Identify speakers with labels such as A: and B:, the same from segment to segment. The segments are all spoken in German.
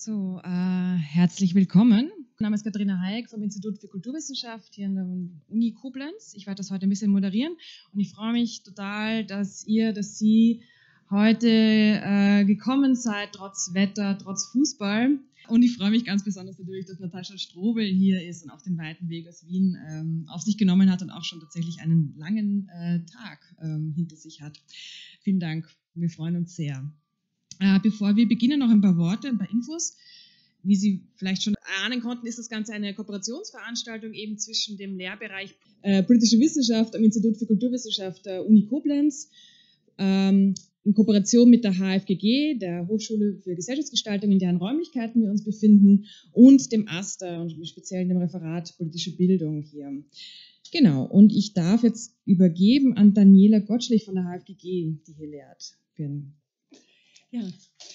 A: So, herzlich willkommen. Mein Name ist Katharina Hayek vom Institut für Kulturwissenschaft hier an der Uni Koblenz. Ich werde das heute ein bisschen moderieren und ich freue mich total, dass Sie heute gekommen seid, trotz Wetter, trotz Fußball. Und ich freue mich ganz besonders natürlich, dass Natascha Strobel hier ist und auch den weiten Weg aus Wien auf sich genommen hat und auch schon tatsächlich einen langen Tag hinter sich hat. Vielen Dank, wir freuen uns sehr. Bevor wir beginnen, noch ein paar Worte, ein paar Infos. Wie Sie vielleicht schon ahnen konnten, ist das Ganze eine Kooperationsveranstaltung eben zwischen dem Lehrbereich Politische Wissenschaft am Institut für Kulturwissenschaft der Uni Koblenz, in Kooperation mit der HFGG, der Hochschule für Gesellschaftsgestaltung, in deren Räumlichkeiten wir uns befinden, und dem AStA und speziell dem Referat Politische Bildung hier. Genau, und ich darf jetzt übergeben an Daniela Gottschlich von der HFGG, die hier lehrt.
B: Ja.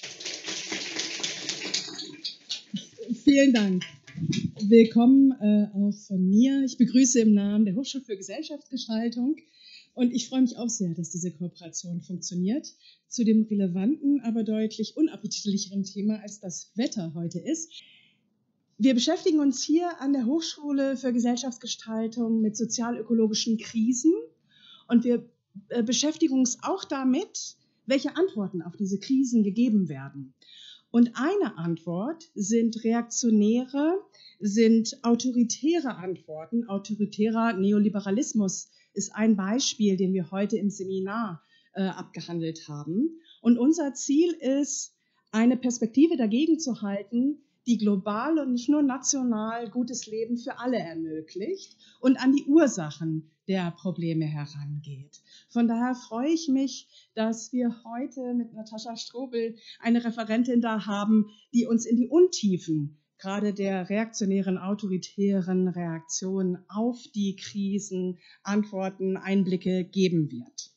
B: Vielen Dank. Willkommen auch von mir. Ich begrüße im Namen der Hochschule für Gesellschaftsgestaltung und ich freue mich auch sehr, dass diese Kooperation funktioniert zu dem relevanten, aber deutlich unappetitlicheren Thema, als das Wetter heute ist. Wir beschäftigen uns hier an der Hochschule für Gesellschaftsgestaltung mit sozial-ökologischen Krisen und wir beschäftigen uns auch damit, welche Antworten auf diese Krisen gegeben werden. Und eine Antwort sind reaktionäre, sind autoritäre Antworten. Autoritärer Neoliberalismus ist ein Beispiel, den wir heute im Seminar abgehandelt haben. Und unser Ziel ist, eine Perspektive dagegen zu halten, die global und nicht nur national gutes Leben für alle ermöglicht und an die Ursachen der Probleme herangeht. Von daher freue ich mich, dass wir heute mit Natascha Strobel eine Referentin da haben, die uns in die Untiefen gerade der reaktionären, autoritären Reaktion auf die Krisen Antworten, Einblicke geben wird.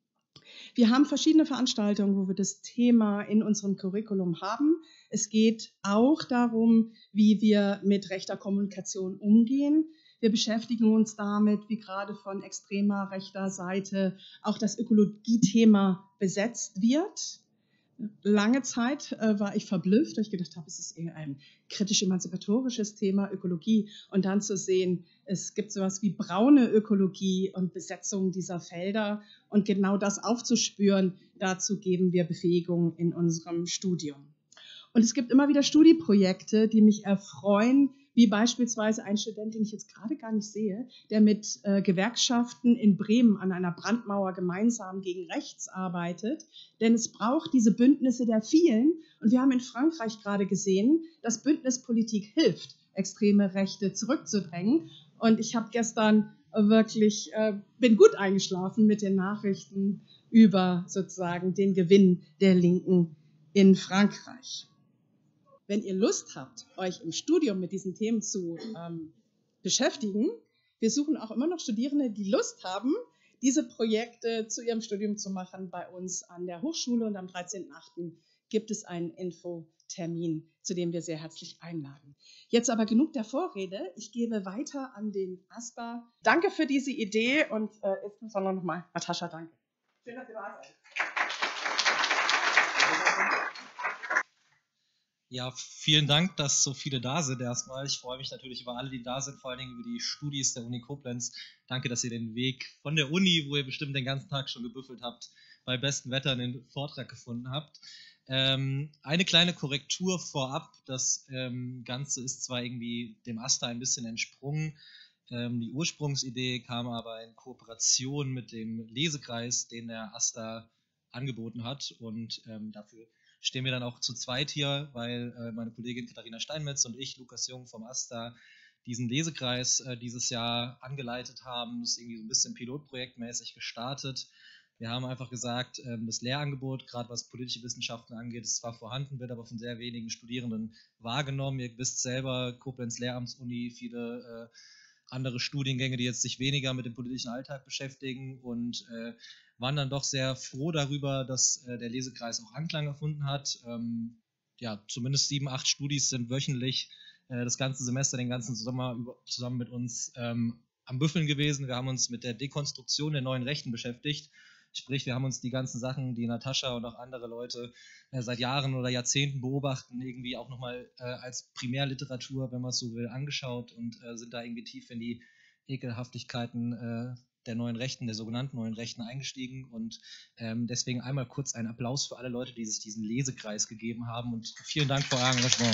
B: Wir haben verschiedene Veranstaltungen, wo wir das Thema in unserem Curriculum haben. Es geht auch darum, wie wir mit rechter Kommunikation umgehen. Wir beschäftigen uns damit, wie gerade von extremer rechter Seite auch das Ökologie-Thema besetzt wird. Lange Zeit war ich verblüfft, weil ich gedacht habe, es ist eher ein kritisch-emanzipatorisches Thema, Ökologie. Und dann zu sehen, es gibt sowas wie braune Ökologie und Besetzung dieser Felder. Und genau das aufzuspüren, dazu geben wir Befähigung in unserem Studium. Und es gibt immer wieder Studieprojekte, die mich erfreuen, wie beispielsweise ein Student, den ich jetzt gerade gar nicht sehe, der mit Gewerkschaften in Bremen an einer Brandmauer gemeinsam gegen rechts arbeitet. Denn es braucht diese Bündnisse der vielen. Und wir haben in Frankreich gerade gesehen, dass Bündnispolitik hilft, extreme Rechte zurückzudrängen. Und ich habe gestern wirklich, bin gut eingeschlafen mit den Nachrichten über sozusagen den Gewinn der Linken in Frankreich. Wenn ihr Lust habt, euch im Studium mit diesen Themen zu beschäftigen, wir suchen auch immer noch Studierende, die Lust haben, diese Projekte zu ihrem Studium zu machen bei uns an der Hochschule. Und am 13.08. gibt es einen Infotermin, zu dem wir sehr herzlich einladen. Jetzt aber genug der Vorrede. Ich gebe weiter an den AStA. Danke für diese Idee und insbesondere nochmal Natascha, danke. Schön, dass ihr da seid.
C: Ja, vielen Dank, dass so viele da sind erstmal. Ich freue mich natürlich über alle, die da sind, vor allen Dingen über die Studis der Uni Koblenz. Danke, dass ihr den Weg von der Uni, wo ihr bestimmt den ganzen Tag schon gebüffelt habt, bei bestem Wetter in den Vortrag gefunden habt. Eine kleine Korrektur vorab. Das Ganze ist zwar irgendwie dem AStA ein bisschen entsprungen. Die Ursprungsidee kam aber in Kooperation mit dem Lesekreis, den der AStA angeboten hat, und dafür stehen wir dann auch zu zweit hier, weil meine Kollegin Katharina Steinmetz und ich, Lukas Jung vom AStA, diesen Lesekreis dieses Jahr angeleitet haben. Das ist irgendwie so ein bisschen pilotprojektmäßig gestartet. Wir haben einfach gesagt, das Lehrangebot, gerade was politische Wissenschaften angeht, ist zwar vorhanden, wird aber von sehr wenigen Studierenden wahrgenommen. Ihr wisst selber, Koblenz Lehramtsuni, viele andere Studiengänge, die jetzt sich weniger mit dem politischen Alltag beschäftigen, und waren dann doch sehr froh darüber, dass der Lesekreis auch Anklang gefunden hat. Ja, zumindest 7, 8 Studis sind wöchentlich das ganze Semester, den ganzen Sommer zusammen mit uns am Büffeln gewesen. Wir haben uns mit der Dekonstruktion der neuen Rechten beschäftigt. Sprich, wir haben uns die ganzen Sachen, die Natascha und auch andere Leute seit Jahren oder Jahrzehnten beobachten, irgendwie auch nochmal als Primärliteratur, wenn man es so will, angeschaut und sind da irgendwie tief in die Ekelhaftigkeiten der neuen Rechten, der sogenannten neuen Rechten eingestiegen und deswegen einmal kurz einen Applaus für alle Leute, die sich diesen Lesekreis gegeben haben und vielen Dank für euer Engagement.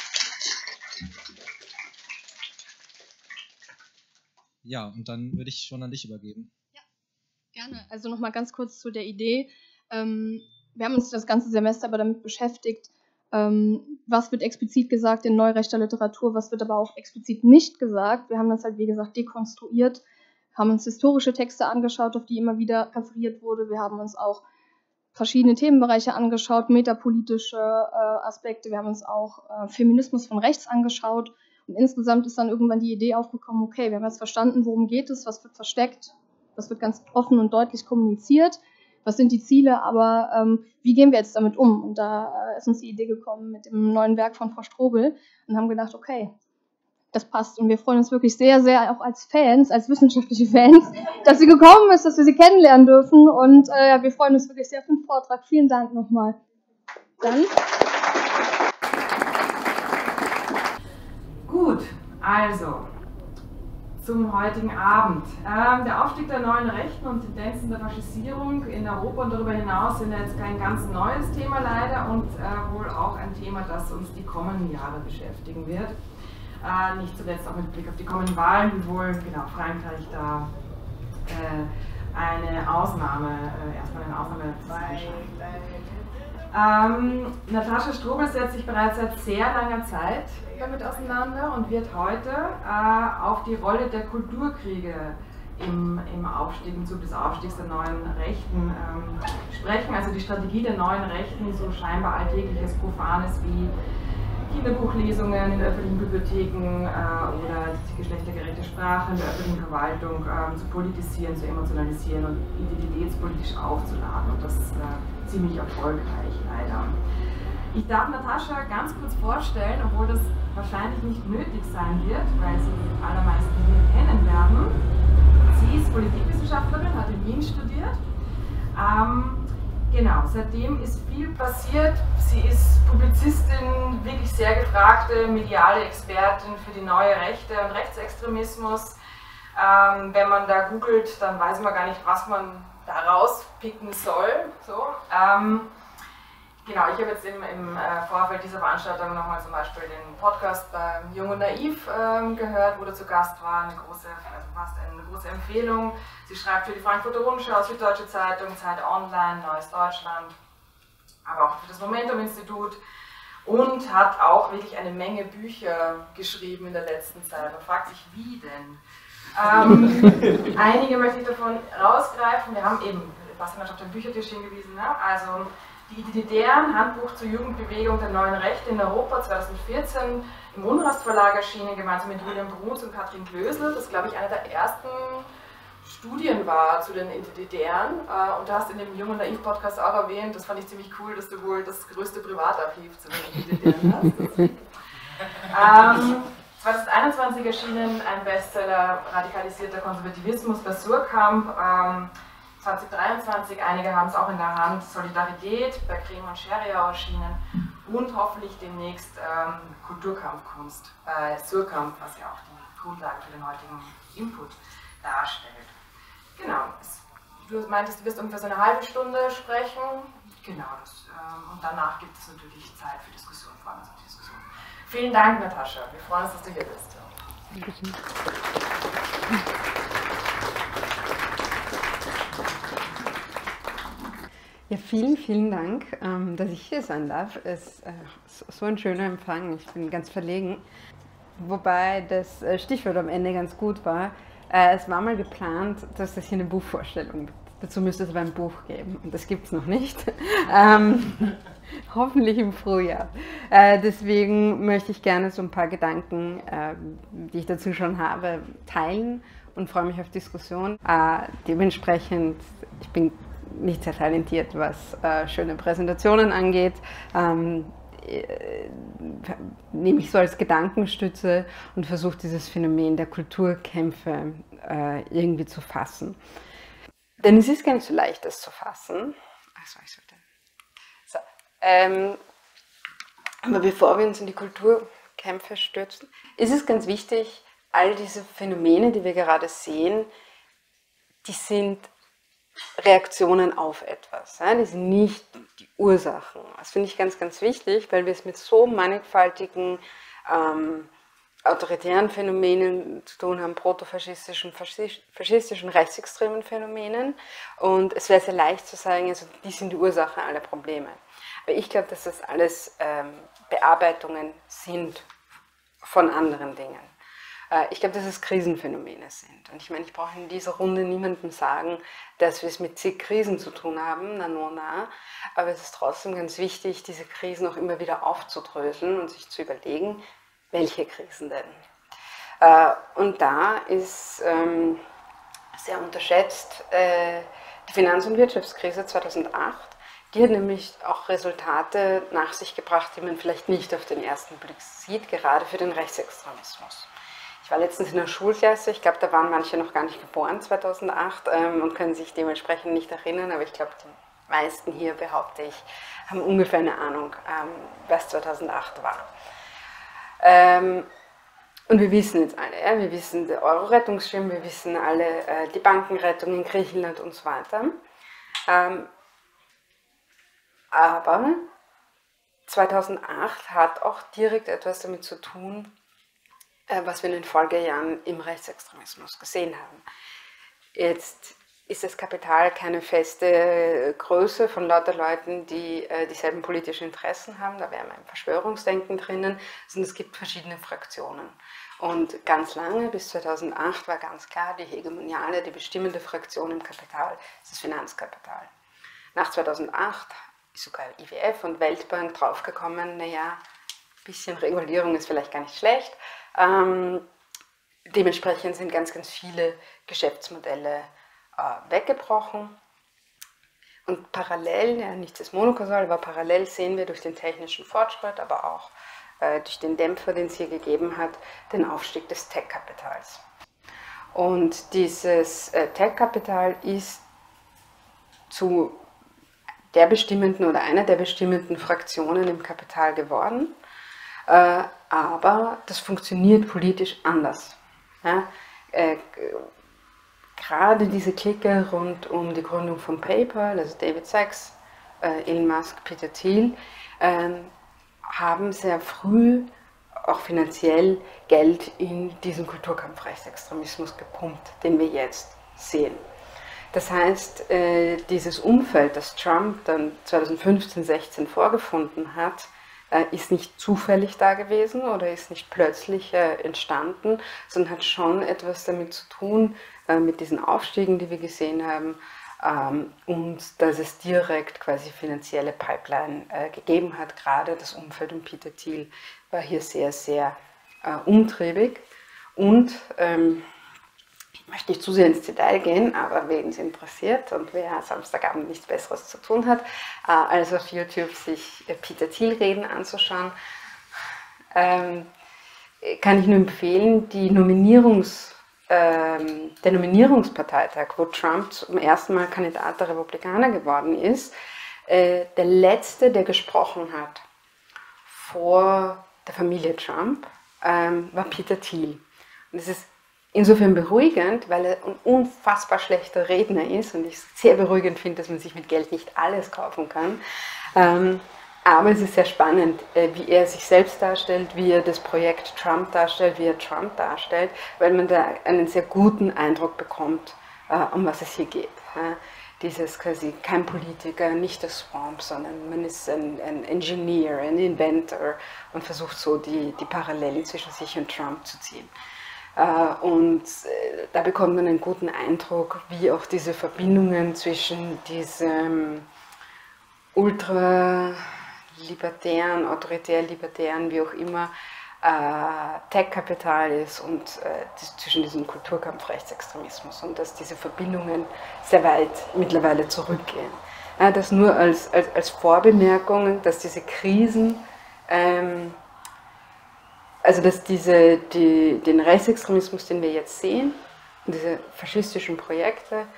C: Ja, und dann würde ich schon an dich übergeben.
D: Ja, gerne. Also nochmal ganz kurz zu der Idee. Wir haben uns das ganze Semester aber damit beschäftigt, was wird explizit gesagt in neurechter Literatur, was wird aber auch explizit nicht gesagt. Wir haben das halt, wie gesagt, dekonstruiert, haben uns historische Texte angeschaut, auf die immer wieder referiert wurde. Wir haben uns auch verschiedene Themenbereiche angeschaut, metapolitische Aspekte. Wir haben uns auch Feminismus von rechts angeschaut. Und insgesamt ist dann irgendwann die Idee aufgekommen, okay, wir haben jetzt verstanden, worum geht es, was wird versteckt, was wird ganz offen und deutlich kommuniziert, was sind die Ziele, aber wie gehen wir jetzt damit um? Und da ist uns die Idee gekommen mit dem neuen Werk von Frau Strobel und haben gedacht, okay, das passt. Und wir freuen uns wirklich sehr, sehr, auch als Fans, als wissenschaftliche Fans, dass sie gekommen ist, dass wir sie kennenlernen dürfen. Und wir freuen uns wirklich sehr auf den Vortrag. Vielen Dank nochmal. Dann.
E: Gut, also zum heutigen Abend. Der Aufstieg der neuen Rechten und Tendenzen der Faschisierung in Europa und darüber hinaus sind jetzt kein ganz neues Thema leider und wohl auch ein Thema, das uns die kommenden Jahre beschäftigen wird. Nicht zuletzt auch mit Blick auf die kommenden Wahlen, wiewohl genau Frankreich da erstmal eine Ausnahme Natascha Strobel setzt sich bereits seit sehr langer Zeit damit auseinander und wird heute auf die Rolle der Kulturkriege im Zuge des Aufstiegs der neuen Rechten sprechen. Also die Strategie der neuen Rechten, so scheinbar alltägliches, profanes wie Kinderbuchlesungen in öffentlichen Bibliotheken oder die geschlechtergerechte Sprache in der öffentlichen Verwaltung zu politisieren, zu emotionalisieren und identitätspolitisch aufzuladen. Und das ziemlich erfolgreich, leider. Ich darf Natascha ganz kurz vorstellen, obwohl das wahrscheinlich nicht nötig sein wird, weil Sie die allermeisten hier kennen werden. Sie ist Politikwissenschaftlerin, hat in Wien studiert. Genau, seitdem ist viel passiert. Sie ist Publizistin, wirklich sehr gefragte mediale Expertin für die neue Rechte und Rechtsextremismus. Wenn man da googelt, dann weiß man gar nicht, was man da rauspicken soll. So. Genau, ich habe jetzt im Vorfeld dieser Veranstaltung nochmal zum Beispiel den Podcast bei Jung und Naiv gehört, wo du zu Gast war, eine große Empfehlung. Sie schreibt für die Frankfurter Rundschau, Süddeutsche Zeitung, Zeit Online, Neues Deutschland, aber auch für das Momentum-Institut und hat auch wirklich eine Menge Bücher geschrieben in der letzten Zeit und fragt sich, wie denn? Einige möchte ich davon rausgreifen. Wir haben eben, Bastian hat auf den Büchertisch hingewiesen, ne? Also die Identitären, Handbuch zur Jugendbewegung der neuen Rechte in Europa 2014 im Unrast Verlag erschienen, gemeinsam mit Julian Bruns und Katrin Klösel, das glaube ich eine der ersten Studien war zu den Identitären. Und du hast in dem Jung und Naiv Podcast auch erwähnt, das fand ich ziemlich cool, dass du wohl das größte Privatarchiv zu den Identitären hast. 2021 erschienen ein Bestseller Radikalisierter Konservativismus bei Surkamp. 2023, einige haben es auch in der Hand, Solidarität bei Krehm und Scheriau erschienen und hoffentlich demnächst Kulturkampfkunst bei Surkamp, was ja auch die Grundlage für den heutigen Input darstellt. Genau, du meintest, du wirst ungefähr so eine halbe Stunde sprechen. Genau, und danach gibt es natürlich Zeit für Diskussion, vor allem für Diskussion. Vielen Dank, Natascha, wir freuen uns, dass du hier bist.
D: Dankeschön.
F: Ja, vielen, vielen Dank, dass ich hier sein darf. Es ist so ein schöner Empfang, ich bin ganz verlegen. Wobei das Stichwort am Ende ganz gut war. Es war mal geplant, dass es hier eine Buchvorstellung gibt. Dazu müsste es aber ein Buch geben und das gibt es noch nicht. Hoffentlich im Frühjahr. Deswegen möchte ich gerne so ein paar Gedanken, die ich dazu schon habe, teilen und freue mich auf Diskussion. Dementsprechend, ich bin nicht sehr talentiert, was schöne Präsentationen angeht. Nehme ich so als Gedankenstütze und versuche dieses Phänomen der Kulturkämpfe irgendwie zu fassen. Denn es ist gar nicht so leicht, das zu fassen. Also ich sollte. So, aber bevor wir uns in die Kulturkämpfe stürzen, ist es ganz wichtig, all diese Phänomene, die wir gerade sehen, die sind Reaktionen auf etwas. Ja? Die sind nicht die Ursachen. Das finde ich ganz, ganz wichtig, weil wir es mit so mannigfaltigen autoritären Phänomenen zu tun haben, protofaschistischen, faschistischen, rechtsextremen Phänomenen. Und es wäre sehr leicht zu sagen, also die sind die Ursache aller Probleme. Aber ich glaube, dass das alles Bearbeitungen sind von anderen Dingen. Ich glaube, dass es Krisenphänomene sind. Und ich meine, ich brauche in dieser Runde niemandem sagen, dass wir es mit zig Krisen zu tun haben, na. Aber es ist trotzdem ganz wichtig, diese Krisen auch immer wieder aufzudröseln und sich zu überlegen, welche Krisen denn? Und da ist sehr unterschätzt die Finanz- und Wirtschaftskrise 2008. Die hat nämlich auch Resultate nach sich gebracht, die man vielleicht nicht auf den ersten Blick sieht, gerade für den Rechtsextremismus. Ich war letztens in der Schulklasse, ich glaube, da waren manche noch gar nicht geboren 2008 und können sich dementsprechend nicht erinnern, aber ich glaube, die meisten hier, behaupte ich, haben ungefähr eine Ahnung, was 2008 war. Und wir wissen jetzt alle, ja, wir wissen der Euro-Rettungsschirm, wir wissen alle die Bankenrettung in Griechenland und so weiter. Aber 2008 hat auch direkt etwas damit zu tun, was wir in den Folgejahren im Rechtsextremismus gesehen haben. Jetzt ist das Kapital keine feste Größe von lauter Leuten, die dieselben politischen Interessen haben, da wäre ein Verschwörungsdenken drinnen, sondern es gibt verschiedene Fraktionen. Und ganz lange, bis 2008, war ganz klar, die hegemoniale, die bestimmende Fraktion im Kapital ist das Finanzkapital. Nach 2008 ist sogar IWF und Weltbank draufgekommen, naja, ein bisschen Regulierung ist vielleicht gar nicht schlecht. Dementsprechend sind ganz, ganz viele Geschäftsmodelle weggebrochen. Und parallel, ja, nichts ist monokausal, aber parallel sehen wir durch den technischen Fortschritt, aber auch durch den Dämpfer, den es hier gegeben hat, den Aufstieg des Tech-Kapitals. Und dieses Tech-Kapital ist zu der bestimmenden oder einer der bestimmenden Fraktionen im Kapital geworden, aber das funktioniert politisch anders. Ja? Gerade diese Clique rund um die Gründung von PayPal, also David Sachs, Elon Musk, Peter Thiel, haben sehr früh auch finanziell Geld in diesen Kulturkampf Rechtsextremismus gepumpt, den wir jetzt sehen. Das heißt, dieses Umfeld, das Trump dann 2015, 16 vorgefunden hat, ist nicht zufällig da gewesen oder ist nicht plötzlich entstanden, sondern hat schon etwas damit zu tun, mit diesen Aufstiegen, die wir gesehen haben, und dass es direkt quasi finanzielle Pipeline gegeben hat. Gerade das Umfeld um Peter Thiel war hier sehr, sehr umtriebig. Und ich möchte nicht zu sehr ins Detail gehen, aber wen es interessiert und wer Samstagabend nichts Besseres zu tun hat, als auf YouTube sich Peter Thiel-Reden anzuschauen, kann ich nur empfehlen, der Nominierungsparteitag, wo Trump zum ersten Mal Kandidat der Republikaner geworden ist, der letzte, der gesprochen hat vor der Familie Trump, war Peter Thiel. Und es ist insofern beruhigend, weil er ein unfassbar schlechter Redner ist und ich sehr beruhigend finde, dass man sich mit Geld nicht alles kaufen kann. Aber es ist sehr spannend, wie er sich selbst darstellt, wie er das Projekt Trump darstellt, wie er Trump darstellt, weil man da einen sehr guten Eindruck bekommt, um was es hier geht. Dieses quasi kein Politiker, nicht der Swamp, sondern man ist ein Engineer, ein Inventor und versucht so die Parallelen zwischen sich und Trump zu ziehen. Und da bekommt man einen guten Eindruck, wie auch diese Verbindungen zwischen diesem ultralibertären, autoritär-libertären, wie auch immer, Tech-Kapital ist und zwischen diesem Kulturkampf Rechtsextremismus und dass diese Verbindungen sehr weit mittlerweile zurückgehen. Das nur als Vorbemerkung, dass diese Krisen, also dass den Rechtsextremismus, den wir jetzt sehen, und diese faschistischen Projekte,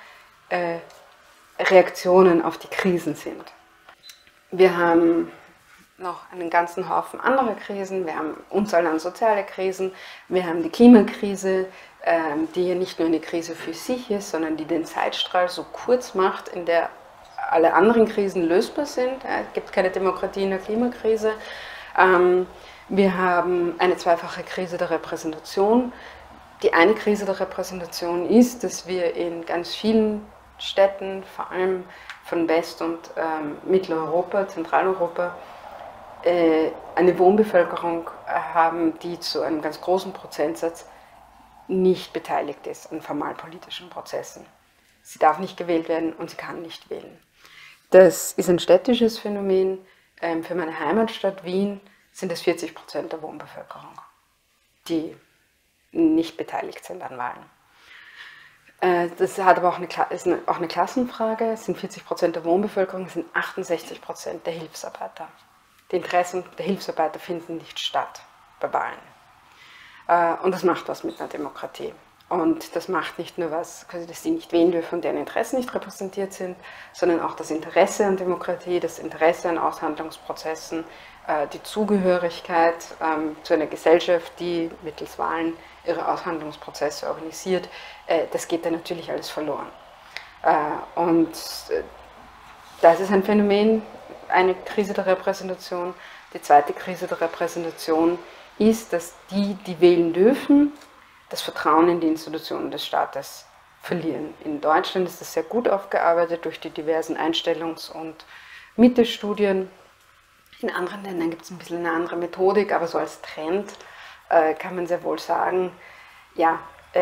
F: Reaktionen auf die Krisen sind. Wir haben noch einen ganzen Haufen anderer Krisen. Wir haben Unzahl an soziale Krisen. Wir haben die Klimakrise, die ja nicht nur eine Krise für sich ist, sondern die den Zeitstrahl so kurz macht, in der alle anderen Krisen lösbar sind. Es gibt keine Demokratie in der Klimakrise. Wir haben eine zweifache Krise der Repräsentation. Die eine Krise der Repräsentation ist, dass wir in ganz vielen Städten, vor allem von West- und Mitteleuropa, Zentraleuropa, eine Wohnbevölkerung haben, die zu einem ganz großen Prozentsatz nicht beteiligt ist an formalpolitischen Prozessen. Sie darf nicht gewählt werden und sie kann nicht wählen. Das ist ein städtisches Phänomen. Für meine Heimatstadt Wien sind es 40% der Wohnbevölkerung, die nicht beteiligt sind an Wahlen. Das hat aber ist auch eine Klassenfrage. Es sind 40% der Wohnbevölkerung, es sind 68% der Hilfsarbeiter. Die Interessen der Hilfsarbeiter finden nicht statt bei Wahlen. Und das macht was mit einer Demokratie. Und das macht nicht nur was, dass sie nicht wählen dürfen und deren Interessen nicht repräsentiert sind, sondern auch das Interesse an Demokratie, das Interesse an Aushandlungsprozessen, die Zugehörigkeit zu einer Gesellschaft, die mittels Wahlen ihre Aushandlungsprozesse organisiert, das geht dann natürlich alles verloren. Und das ist ein Phänomen, eine Krise der Repräsentation. Die zweite Krise der Repräsentation ist, dass die wählen dürfen, das Vertrauen in die Institutionen des Staates verlieren. In Deutschland ist das sehr gut aufgearbeitet durch die diversen Einstellungs- und Mitte-Studien. In anderen Ländern gibt es ein bisschen eine andere Methodik, aber so als Trend kann man sehr wohl sagen, ja,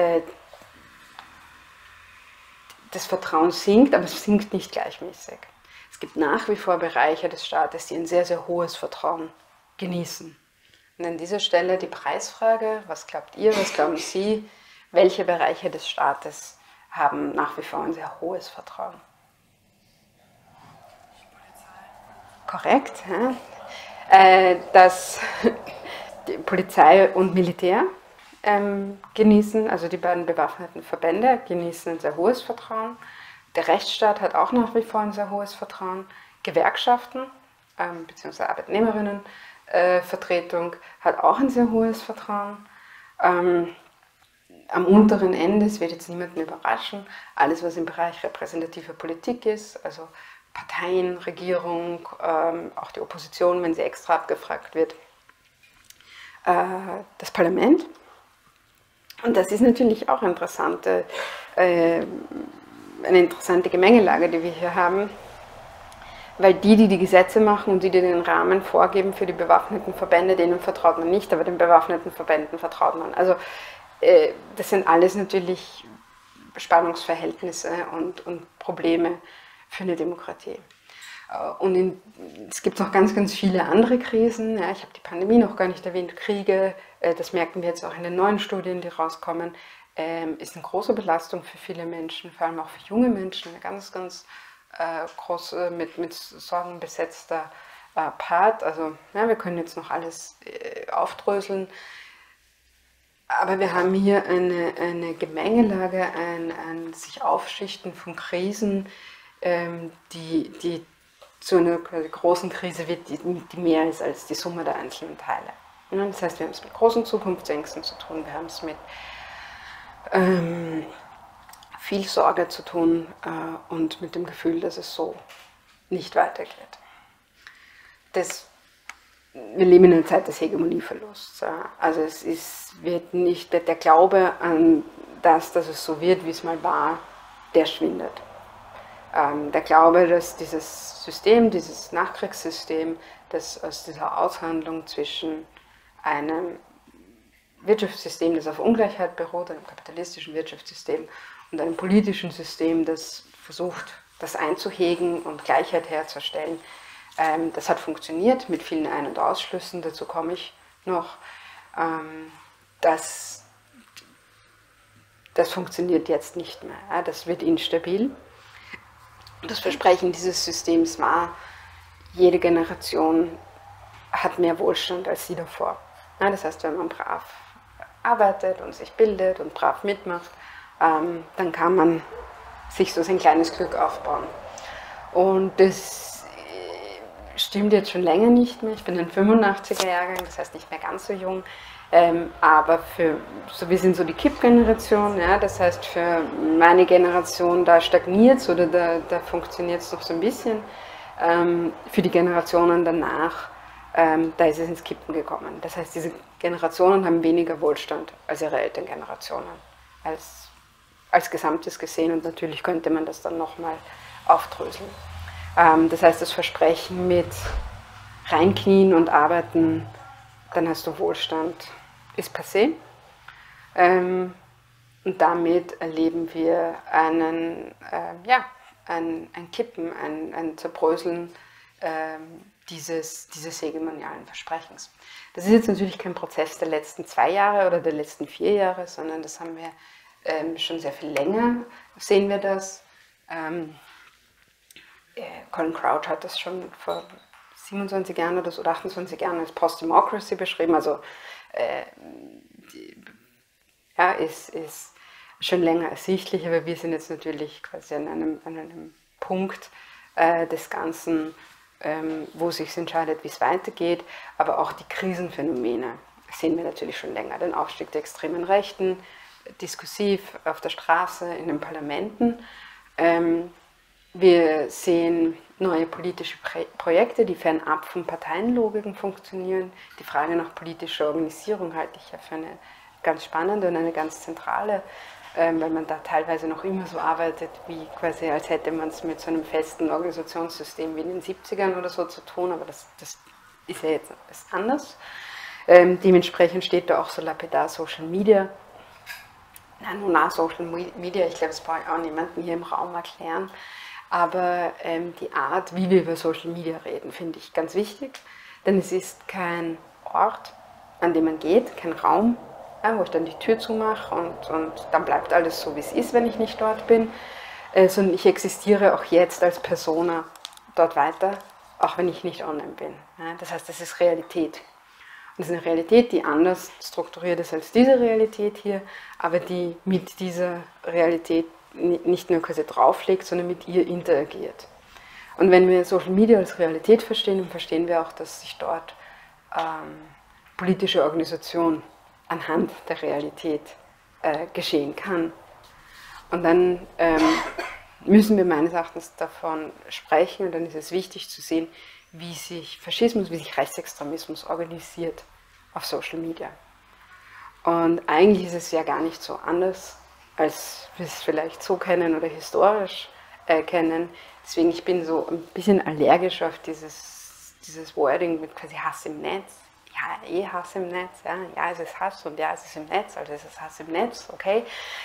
F: das Vertrauen sinkt, aber es sinkt nicht gleichmäßig. Es gibt nach wie vor Bereiche des Staates, die ein sehr, sehr hohes Vertrauen genießen. Und an dieser Stelle die Preisfrage, was glaubt ihr, was glauben Sie, welche Bereiche des Staates haben nach wie vor ein sehr hohes Vertrauen? Korrekt, ja? Dass die Polizei und Militär genießen, also die beiden bewaffneten Verbände genießen ein sehr hohes Vertrauen. Der Rechtsstaat hat auch nach wie vor ein sehr hohes Vertrauen. Gewerkschaften bzw. Arbeitnehmerinnenvertretung hat auch ein sehr hohes Vertrauen. Am unteren Ende, es wird jetzt niemanden überraschen, alles was im Bereich repräsentative Politik ist, also Parteien, Regierung, auch die Opposition, wenn sie extra abgefragt wird, das Parlament. Und das ist natürlich auch eine interessante Gemengelage, die wir hier haben, weil die Gesetze machen und die den Rahmen vorgeben für die bewaffneten Verbände, denen vertraut man nicht, aber den bewaffneten Verbänden vertraut man. Also das sind alles natürlich Spannungsverhältnisse und Probleme für eine Demokratie. Und es gibt noch ganz, ganz viele andere Krisen. Ja, ich habe die Pandemie noch gar nicht erwähnt, Kriege, das merken wir jetzt auch in den neuen Studien, die rauskommen, ist eine große Belastung für viele Menschen, vor allem auch für junge Menschen, eine ganz, ganz große, mit Sorgen besetzter Part. Also ja, wir können jetzt noch alles aufdröseln, aber wir haben hier eine Gemengelage, ein sich Aufschichten von Krisen, die zu einer großen Krise wird, die mehr ist als die Summe der einzelnen Teile. Das heißt, wir haben es mit großen Zukunftsängsten zu tun, wir haben es mit viel Sorge zu tun und mit dem Gefühl, dass es so nicht weitergeht. Wir leben in einer Zeit des Hegemonieverlusts. Also wird nicht der Glaube an das, dass es so wird, wie es mal war, der schwindet. Der Glaube, dass dieses System, dieses Nachkriegssystem, das aus dieser Aushandlung zwischen einem Wirtschaftssystem, das auf Ungleichheit beruht, einem kapitalistischen Wirtschaftssystem und einem politischen System, das versucht, das einzuhegen und Gleichheit herzustellen, das hat funktioniert mit vielen Ein- und Ausschlüssen, dazu komme ich noch. Das funktioniert jetzt nicht mehr, das wird instabil. Das Versprechen dieses Systems war, jede Generation hat mehr Wohlstand als sie davor. Das heißt, wenn man brav arbeitet und sich bildet und brav mitmacht, dann kann man sich so sein kleines Glück aufbauen. Und das stimmt jetzt schon länger nicht mehr. Ich bin ein 85er-Jahrgang, das heißt nicht mehr ganz so jung. Aber wir sind so die Kipp-Generation, ja, das heißt für meine Generation, da stagniert es oder da funktioniert es noch so ein bisschen. Für die Generationen danach, da ist es ins Kippen gekommen. Das heißt, diese Generationen haben weniger Wohlstand als ihre Elterngenerationen, als Gesamtes gesehen, und natürlich könnte man das dann nochmal aufdröseln. Das heißt, das Versprechen mit reinknien und arbeiten, dann hast du Wohlstand, ist passé. Und damit erleben wir ein Kippen, ein Zerbröseln dieses hegemonialen Versprechens. Das ist jetzt natürlich kein Prozess der letzten 2 Jahre oder der letzten 4 Jahre, sondern das haben wir schon sehr viel länger, sehen wir das. Colin Crouch hat das schon vor 27 Jahren oder so, oder 28 Jahren als Post-Democracy beschrieben, also ist schon länger ersichtlich, aber wir sind jetzt natürlich quasi an einem Punkt des Ganzen, wo sich entscheidet, wie es weitergeht, aber auch die Krisenphänomene sehen wir natürlich schon länger. Den Aufstieg der extremen Rechten, diskursiv auf der Straße, in den Parlamenten. Wir sehen neue politische Projekte, die fernab von Parteienlogiken funktionieren. Die Frage nach politischer Organisierung halte ich ja für eine ganz spannende und eine ganz zentrale, weil man da teilweise noch immer so arbeitet, wie quasi als hätte man es mit so einem festen Organisationssystem wie in den 70ern oder so zu tun, aber das ist ja jetzt anders. Dementsprechend steht da auch so lapidar Social Media. Nein, Social Media, ich glaube, das brauche ich auch niemandem hier im Raum erklären. Aber die Art, wie wir über Social Media reden, finde ich ganz wichtig, denn es ist kein Ort, an dem man geht, kein Raum, wo ich dann die Tür zumache und dann bleibt alles so, wie es ist, wenn ich nicht dort bin, sondern ich existiere auch jetzt als Persona dort weiter, auch wenn ich nicht online bin. Das heißt, das ist Realität. Und das ist eine Realität, die anders strukturiert ist als diese Realität hier, aber die mit dieser Realität nicht nur quasi drauflegt, sondern mit ihr interagiert. Und wenn wir Social Media als Realität verstehen, dann verstehen wir auch, dass sich dort politische Organisation anhand der Realität geschehen kann. Und dann müssen wir meines Erachtens davon sprechen, und dann ist es wichtig zu sehen, wie sich Faschismus, wie sich Rechtsextremismus organisiert auf Social Media. Und eigentlich ist es ja gar nicht so anders, als wir es vielleicht so kennen oder historisch kennen. Deswegen, ich bin so ein bisschen allergisch auf dieses Wording mit quasi Hass im Netz. Ja, Hass im Netz, ja, es ist Hass und ja, es ist im Netz, also es ist Hass im Netz, okay.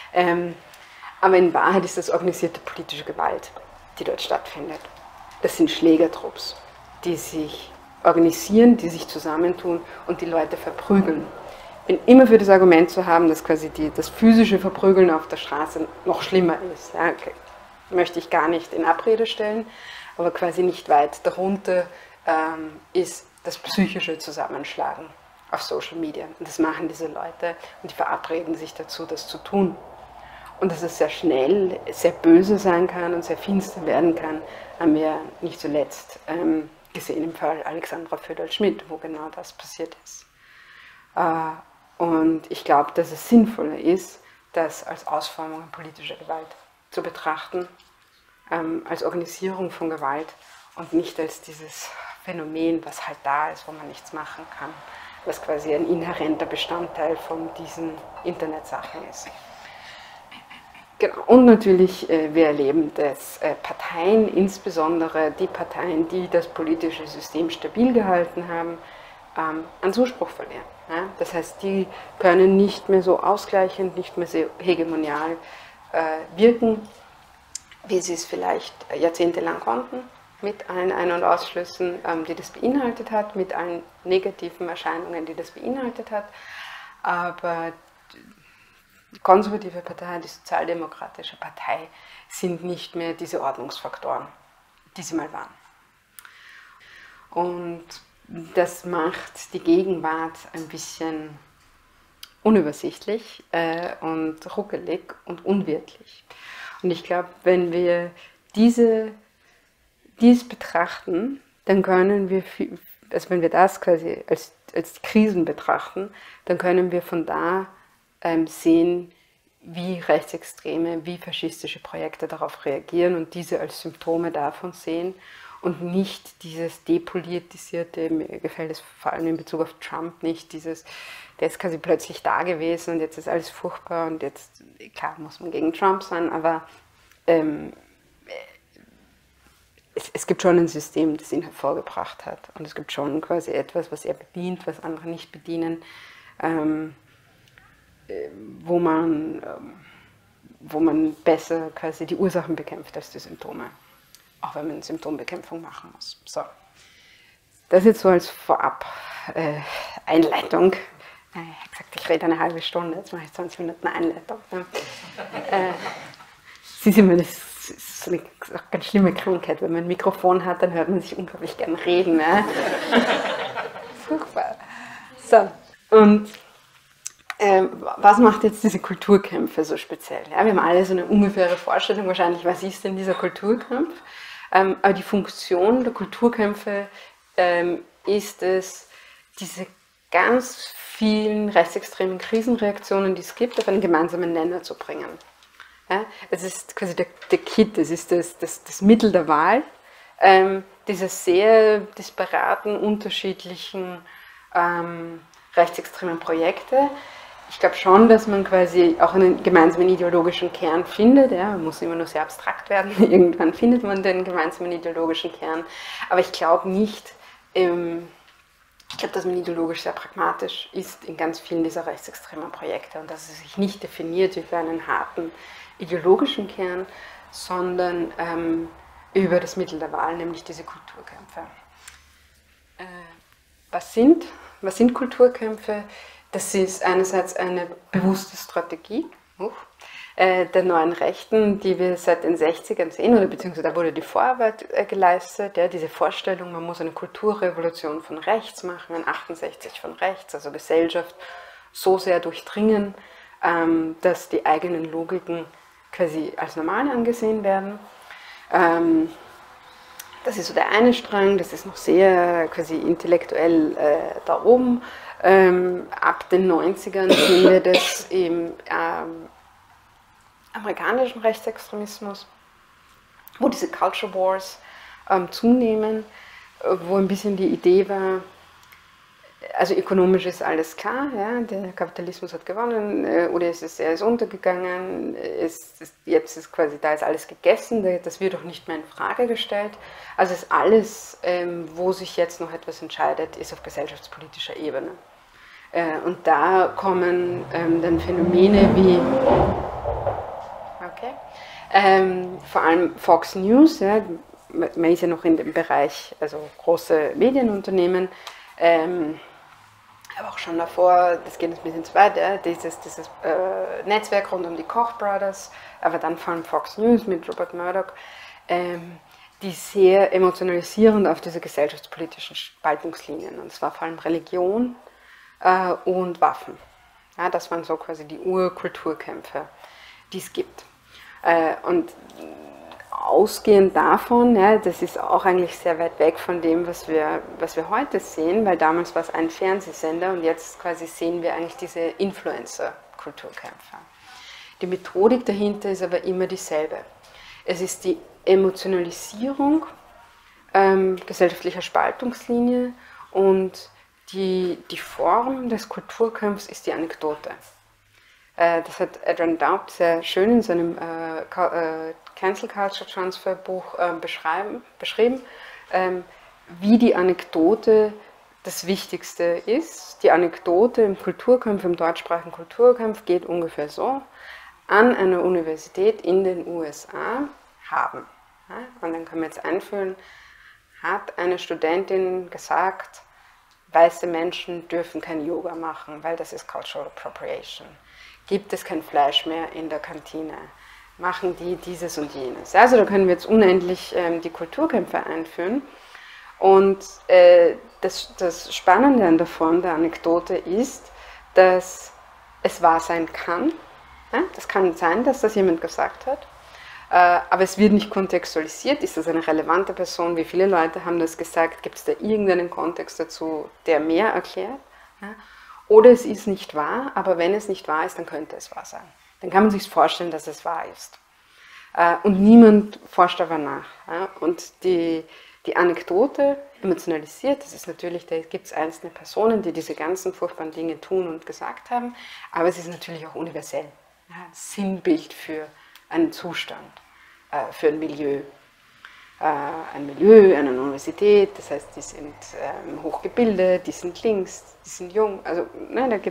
F: Aber in Wahrheit ist das organisierte politische Gewalt, die dort stattfindet. Das sind Schlägertrupps, die sich organisieren, die sich zusammentun und die Leute verprügeln. Ich bin immer für das Argument zu haben, dass quasi das physische Verprügeln auf der Straße noch schlimmer ist. Ja, okay. Möchte ich gar nicht in Abrede stellen, aber quasi nicht weit darunter ist das psychische Zusammenschlagen auf Social Media. Und das machen diese Leute und die verabreden sich dazu, das zu tun. Und dass es sehr schnell, sehr böse sein kann und sehr finster werden kann, haben wir nicht zuletzt gesehen im Fall Alexandra Föderl-Schmidt, wo genau das passiert ist. Und ich glaube, dass es sinnvoller ist, das als Ausformung politischer Gewalt zu betrachten, als Organisierung von Gewalt und nicht als dieses Phänomen, was halt da ist, wo man nichts machen kann, was quasi ein inhärenter Bestandteil von diesen Internetsachen ist. Genau. Und natürlich, wir erleben, dass Parteien, insbesondere die Parteien, die das politische System stabil gehalten haben, an Zuspruch verlieren. Ja? Das heißt, die können nicht mehr so ausgleichend, nicht mehr so hegemonial wirken, wie sie es vielleicht jahrzehntelang konnten, mit allen Ein- und Ausschlüssen, die das beinhaltet hat, mit allen negativen Erscheinungen, die das beinhaltet hat. Aber die konservative Partei, die sozialdemokratische Partei sind nicht mehr diese Ordnungsfaktoren, die sie mal waren. Und das macht die Gegenwart ein bisschen unübersichtlich und ruckelig und unwirklich. Und ich glaube, wenn wir dies betrachten, dann können wir, also wenn wir das quasi als Krisen betrachten, dann können wir von da sehen, wie Rechtsextreme, wie faschistische Projekte darauf reagieren und diese als Symptome davon sehen und nicht dieses depolitisierte, mir gefällt es vor allem in Bezug auf Trump nicht, der ist quasi plötzlich da gewesen und jetzt ist alles furchtbar und jetzt, klar muss man gegen Trump sein, aber es gibt schon ein System, das ihn hervorgebracht hat und es gibt schon quasi etwas, was er bedient, was andere nicht bedienen, wo man besser quasi die Ursachen bekämpft als die Symptome. Auch wenn man Symptombekämpfung machen muss. So. Das jetzt so als Vorab-Einleitung. Ich habe gesagt, ich rede eine halbe Stunde, jetzt mache ich 20 Minuten Einleitung. Sie sehen, das ist eine ganz schlimme Krankheit. Wenn man ein Mikrofon hat, dann hört man sich unglaublich gern reden. Ne? Furchtbar. So, und was macht jetzt diese Kulturkämpfe so speziell? Ja, wir haben alle so eine ungefähre Vorstellung wahrscheinlich, was ist denn dieser Kulturkampf? Aber die Funktion der Kulturkämpfe ist es, diese ganz vielen rechtsextremen Krisenreaktionen, die es gibt, auf einen gemeinsamen Nenner zu bringen. Ja, es ist quasi der Kit, es ist das Mittel der Wahl, diese sehr disparaten, unterschiedlichen rechtsextremen Projekte. Ich glaube schon, dass man quasi auch einen gemeinsamen ideologischen Kern findet. Ja, man muss immer nur sehr abstrakt werden. Irgendwann findet man den gemeinsamen ideologischen Kern. Aber ich glaube nicht, ich glaube, dass man ideologisch sehr pragmatisch ist in ganz vielen dieser rechtsextremen Projekte und dass es sich nicht definiert über einen harten ideologischen Kern, sondern über das Mittel der Wahl, nämlich diese Kulturkämpfe. Was sind Kulturkämpfe? Das ist einerseits eine bewusste Strategie der neuen Rechten, die wir seit den 60ern sehen, oder beziehungsweise da wurde die Vorarbeit geleistet, ja, diese Vorstellung, man muss eine Kulturrevolution von rechts machen, ein 68 von rechts, also Gesellschaft so sehr durchdringen, dass die eigenen Logiken quasi als normal angesehen werden. Das ist so der eine Strang, das ist noch sehr quasi intellektuell da oben. Ab den 90ern sehen wir das im amerikanischen Rechtsextremismus, wo diese Culture Wars zunehmen, wo ein bisschen die Idee war, also ökonomisch ist alles klar, ja, der Kapitalismus hat gewonnen, oder er ist untergegangen, jetzt ist quasi, da ist alles gegessen, das wird auch nicht mehr in Frage gestellt. Also ist alles, wo sich jetzt noch etwas entscheidet, ist auf gesellschaftspolitischer Ebene. Und da kommen dann Phänomene wie, vor allem Fox News, ja, man ist ja noch in dem Bereich, also große Medienunternehmen, aber auch schon davor, das geht ein bisschen zu weit, ja, dieses Netzwerk rund um die Koch Brothers, aber dann vor allem Fox News mit Rupert Murdoch, die sehr emotionalisierend auf diese gesellschaftspolitischen Spaltungslinien, und zwar vor allem Religion und Waffen. Ja, das waren so quasi die Urkulturkämpfe, die es gibt. Und ausgehend davon, ja, das ist auch eigentlich sehr weit weg von dem, was wir heute sehen, weil damals war es ein Fernsehsender und jetzt quasi sehen wir eigentlich diese Influencer-Kulturkämpfe. Die Methodik dahinter ist aber immer dieselbe. Es ist die Emotionalisierung gesellschaftlicher Spaltungslinie und die Form des Kulturkampfs ist die Anekdote. Das hat Adrian Daubt sehr schön in seinem Cancel Culture Transfer Buch beschrieben, wie die Anekdote das Wichtigste ist. Die Anekdote im Kulturkampf, im deutschsprachigen Kulturkampf geht ungefähr so: An einer Universität in den USA haben. Ja, und dann können wir jetzt einführen, hat eine Studentin gesagt, weiße Menschen dürfen kein Yoga machen, weil das ist Cultural Appropriation. Gibt es kein Fleisch mehr in der Kantine? Machen die dieses und jenes? Also da können wir jetzt unendlich die Kulturkämpfe einführen. Und das Spannende an der Form der Anekdote ist, dass es wahr sein kann. Ja? Das kann sein, dass das jemand gesagt hat. aber es wird nicht kontextualisiert. Ist das eine relevante Person? Wie viele Leute haben das gesagt? Gibt es da irgendeinen Kontext dazu, der mehr erklärt? Ja? Oder es ist nicht wahr, aber wenn es nicht wahr ist, dann könnte es wahr sein. Dann kann man sich vorstellen, dass es wahr ist. Und niemand forscht aber nach. Ja? Und die Anekdote emotionalisiert, das ist natürlich, da gibt es einzelne Personen, die diese ganzen furchtbaren Dinge tun und gesagt haben, aber es ist natürlich auch universell. Ja? Sinnbild für einen Zustand, für ein Milieu. Eine Universität, das heißt, die sind hochgebildet, die sind links, die sind jung, also ne, da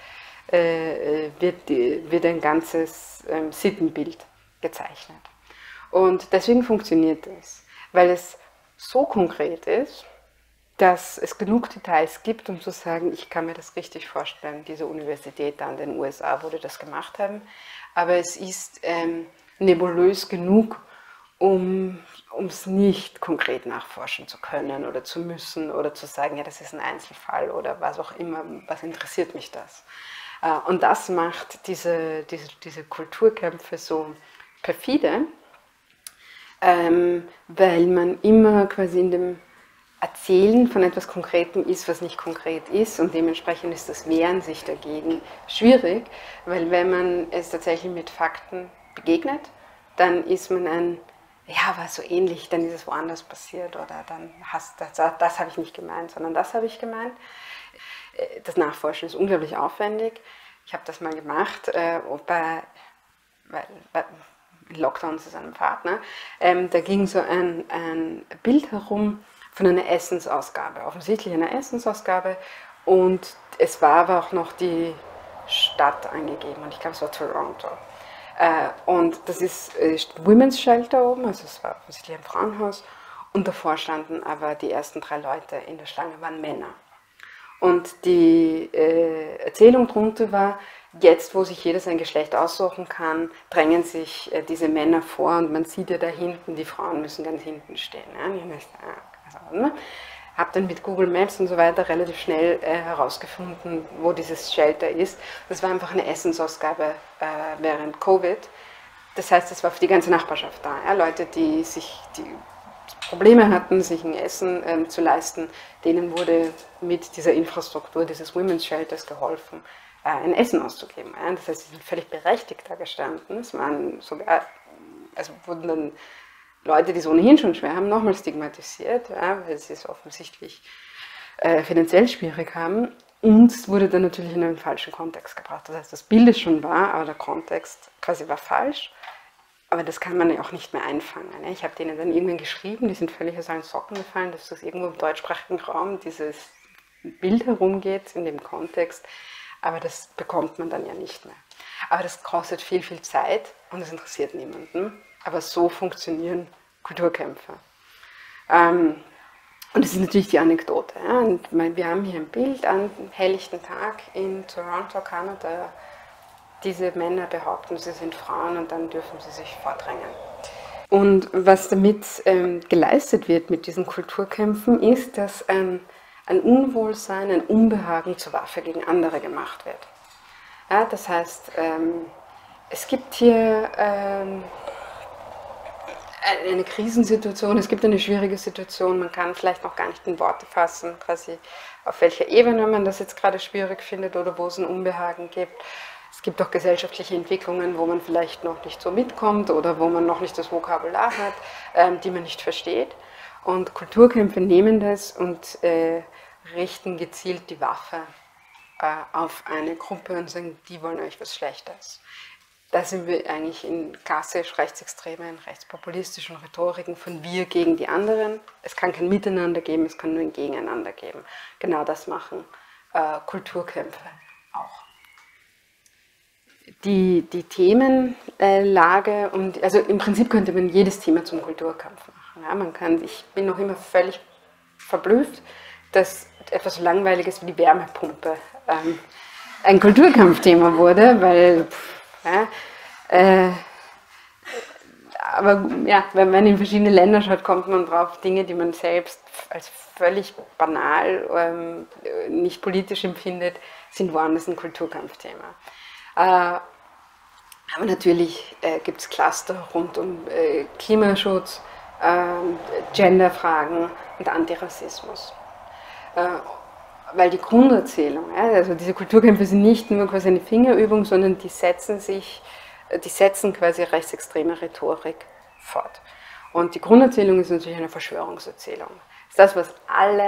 F: wird ein ganzes Sittenbild gezeichnet. Und deswegen funktioniert das, weil es so konkret ist, dass es genug Details gibt, um zu sagen, ich kann mir das richtig vorstellen, diese Universität da in den USA, wo die das gemacht haben, aber es ist nebulös genug, um es nicht konkret nachforschen zu können oder zu müssen oder zu sagen, ja, das ist ein Einzelfall oder was auch immer, was interessiert mich das. Und das macht diese Kulturkämpfe so perfide, weil man immer quasi in dem Erzählen von etwas Konkretem ist, was nicht konkret ist, und dementsprechend ist das Wehren sich dagegen schwierig, weil wenn man es tatsächlich mit Fakten begegnet, dann ist man ja, war so ähnlich, dann ist es woanders passiert oder dann das habe ich nicht gemeint, sondern das habe ich gemeint. Das Nachforschen ist unglaublich aufwendig. Ich habe das mal gemacht, weil Lockdown zu seinem Partner. Da ging so ein Bild herum von einer Essensausgabe, offensichtlich einer Essensausgabe, und es war aber auch noch die Stadt angegeben und ich glaube, es war Toronto. Und das ist Women's Shelter oben, also es war offensichtlich ein Frauenhaus, und davor standen aber die ersten 3 Leute in der Schlange, waren Männer. Und die Erzählung drunter war, jetzt wo sich jeder sein Geschlecht aussuchen kann, drängen sich diese Männer vor und man sieht ja da hinten, die Frauen müssen ganz hinten stehen. Ja? Habe dann mit Google Maps und so weiter relativ schnell herausgefunden, wo dieses Shelter ist. Das war einfach eine Essensausgabe während Covid. Das heißt, es war für die ganze Nachbarschaft da. Ja? Leute, die Probleme hatten, sich ein Essen zu leisten, denen wurde mit dieser Infrastruktur dieses Women's Shelters geholfen, ein Essen auszugeben. Ja? Das heißt, sie sind völlig berechtigt da gestanden. Es waren sogar, also wurden dann Leute, die es ohnehin schon schwer haben, nochmal stigmatisiert, ja, weil sie es offensichtlich finanziell schwierig haben. Und es wurde dann natürlich in einen falschen Kontext gebracht. Das heißt, das Bild ist schon wahr, aber der Kontext quasi war falsch. Aber das kann man ja auch nicht mehr einfangen. Ne? Ich habe denen dann irgendwann geschrieben, die sind völlig aus allen Socken gefallen, dass das irgendwo im deutschsprachigen Raum dieses Bild herumgeht in dem Kontext. Aber das bekommt man dann ja nicht mehr. Aber das kostet viel, viel Zeit und es interessiert niemanden. Aber so funktionieren Kulturkämpfe. Und das ist natürlich die Anekdote. Ja? Und wir haben hier ein Bild an einem helllichten Tag in Toronto, Kanada. Diese Männer behaupten, sie sind Frauen und dann dürfen sie sich vordrängen. Und was damit geleistet wird mit diesen Kulturkämpfen, ist, dass ein Unwohlsein, ein Unbehagen zur Waffe gegen andere gemacht wird. Ja, das heißt, es gibt hier eine Krisensituation, es gibt eine schwierige Situation, man kann vielleicht noch gar nicht in Worte fassen, quasi auf welcher Ebene man das jetzt gerade schwierig findet oder wo es ein Unbehagen gibt. Es gibt auch gesellschaftliche Entwicklungen, wo man vielleicht noch nicht so mitkommt oder wo man noch nicht das Vokabular hat, die man nicht versteht. Und Kulturkämpfe nehmen das und richten gezielt die Waffe auf eine Gruppe und sagen, die wollen euch was Schlechtes. Da sind wir eigentlich in klassisch rechtsextremen, rechtspopulistischen Rhetoriken von wir gegen die anderen. Es kann kein Miteinander geben, es kann nur ein Gegeneinander geben. Genau das machen Kulturkämpfe auch. Die Themenlage, also im Prinzip könnte man jedes Thema zum Kulturkampf machen. Ja, ich bin noch immer völlig verblüfft, dass etwas so Langweiliges wie die Wärmepumpe ein Kulturkampfthema wurde, weil aber ja, wenn man in verschiedene Länder schaut, kommt man drauf, Dinge, die man selbst als völlig banal, nicht politisch empfindet, sind woanders ein Kulturkampfthema. Aber natürlich gibt es Cluster rund um Klimaschutz, Genderfragen und Antirassismus. Weil die Grunderzählung, also diese Kulturkämpfe sind nicht nur quasi eine Fingerübung, sondern die setzen quasi rechtsextreme Rhetorik fort. Und die Grunderzählung ist natürlich eine Verschwörungserzählung. Das ist das, was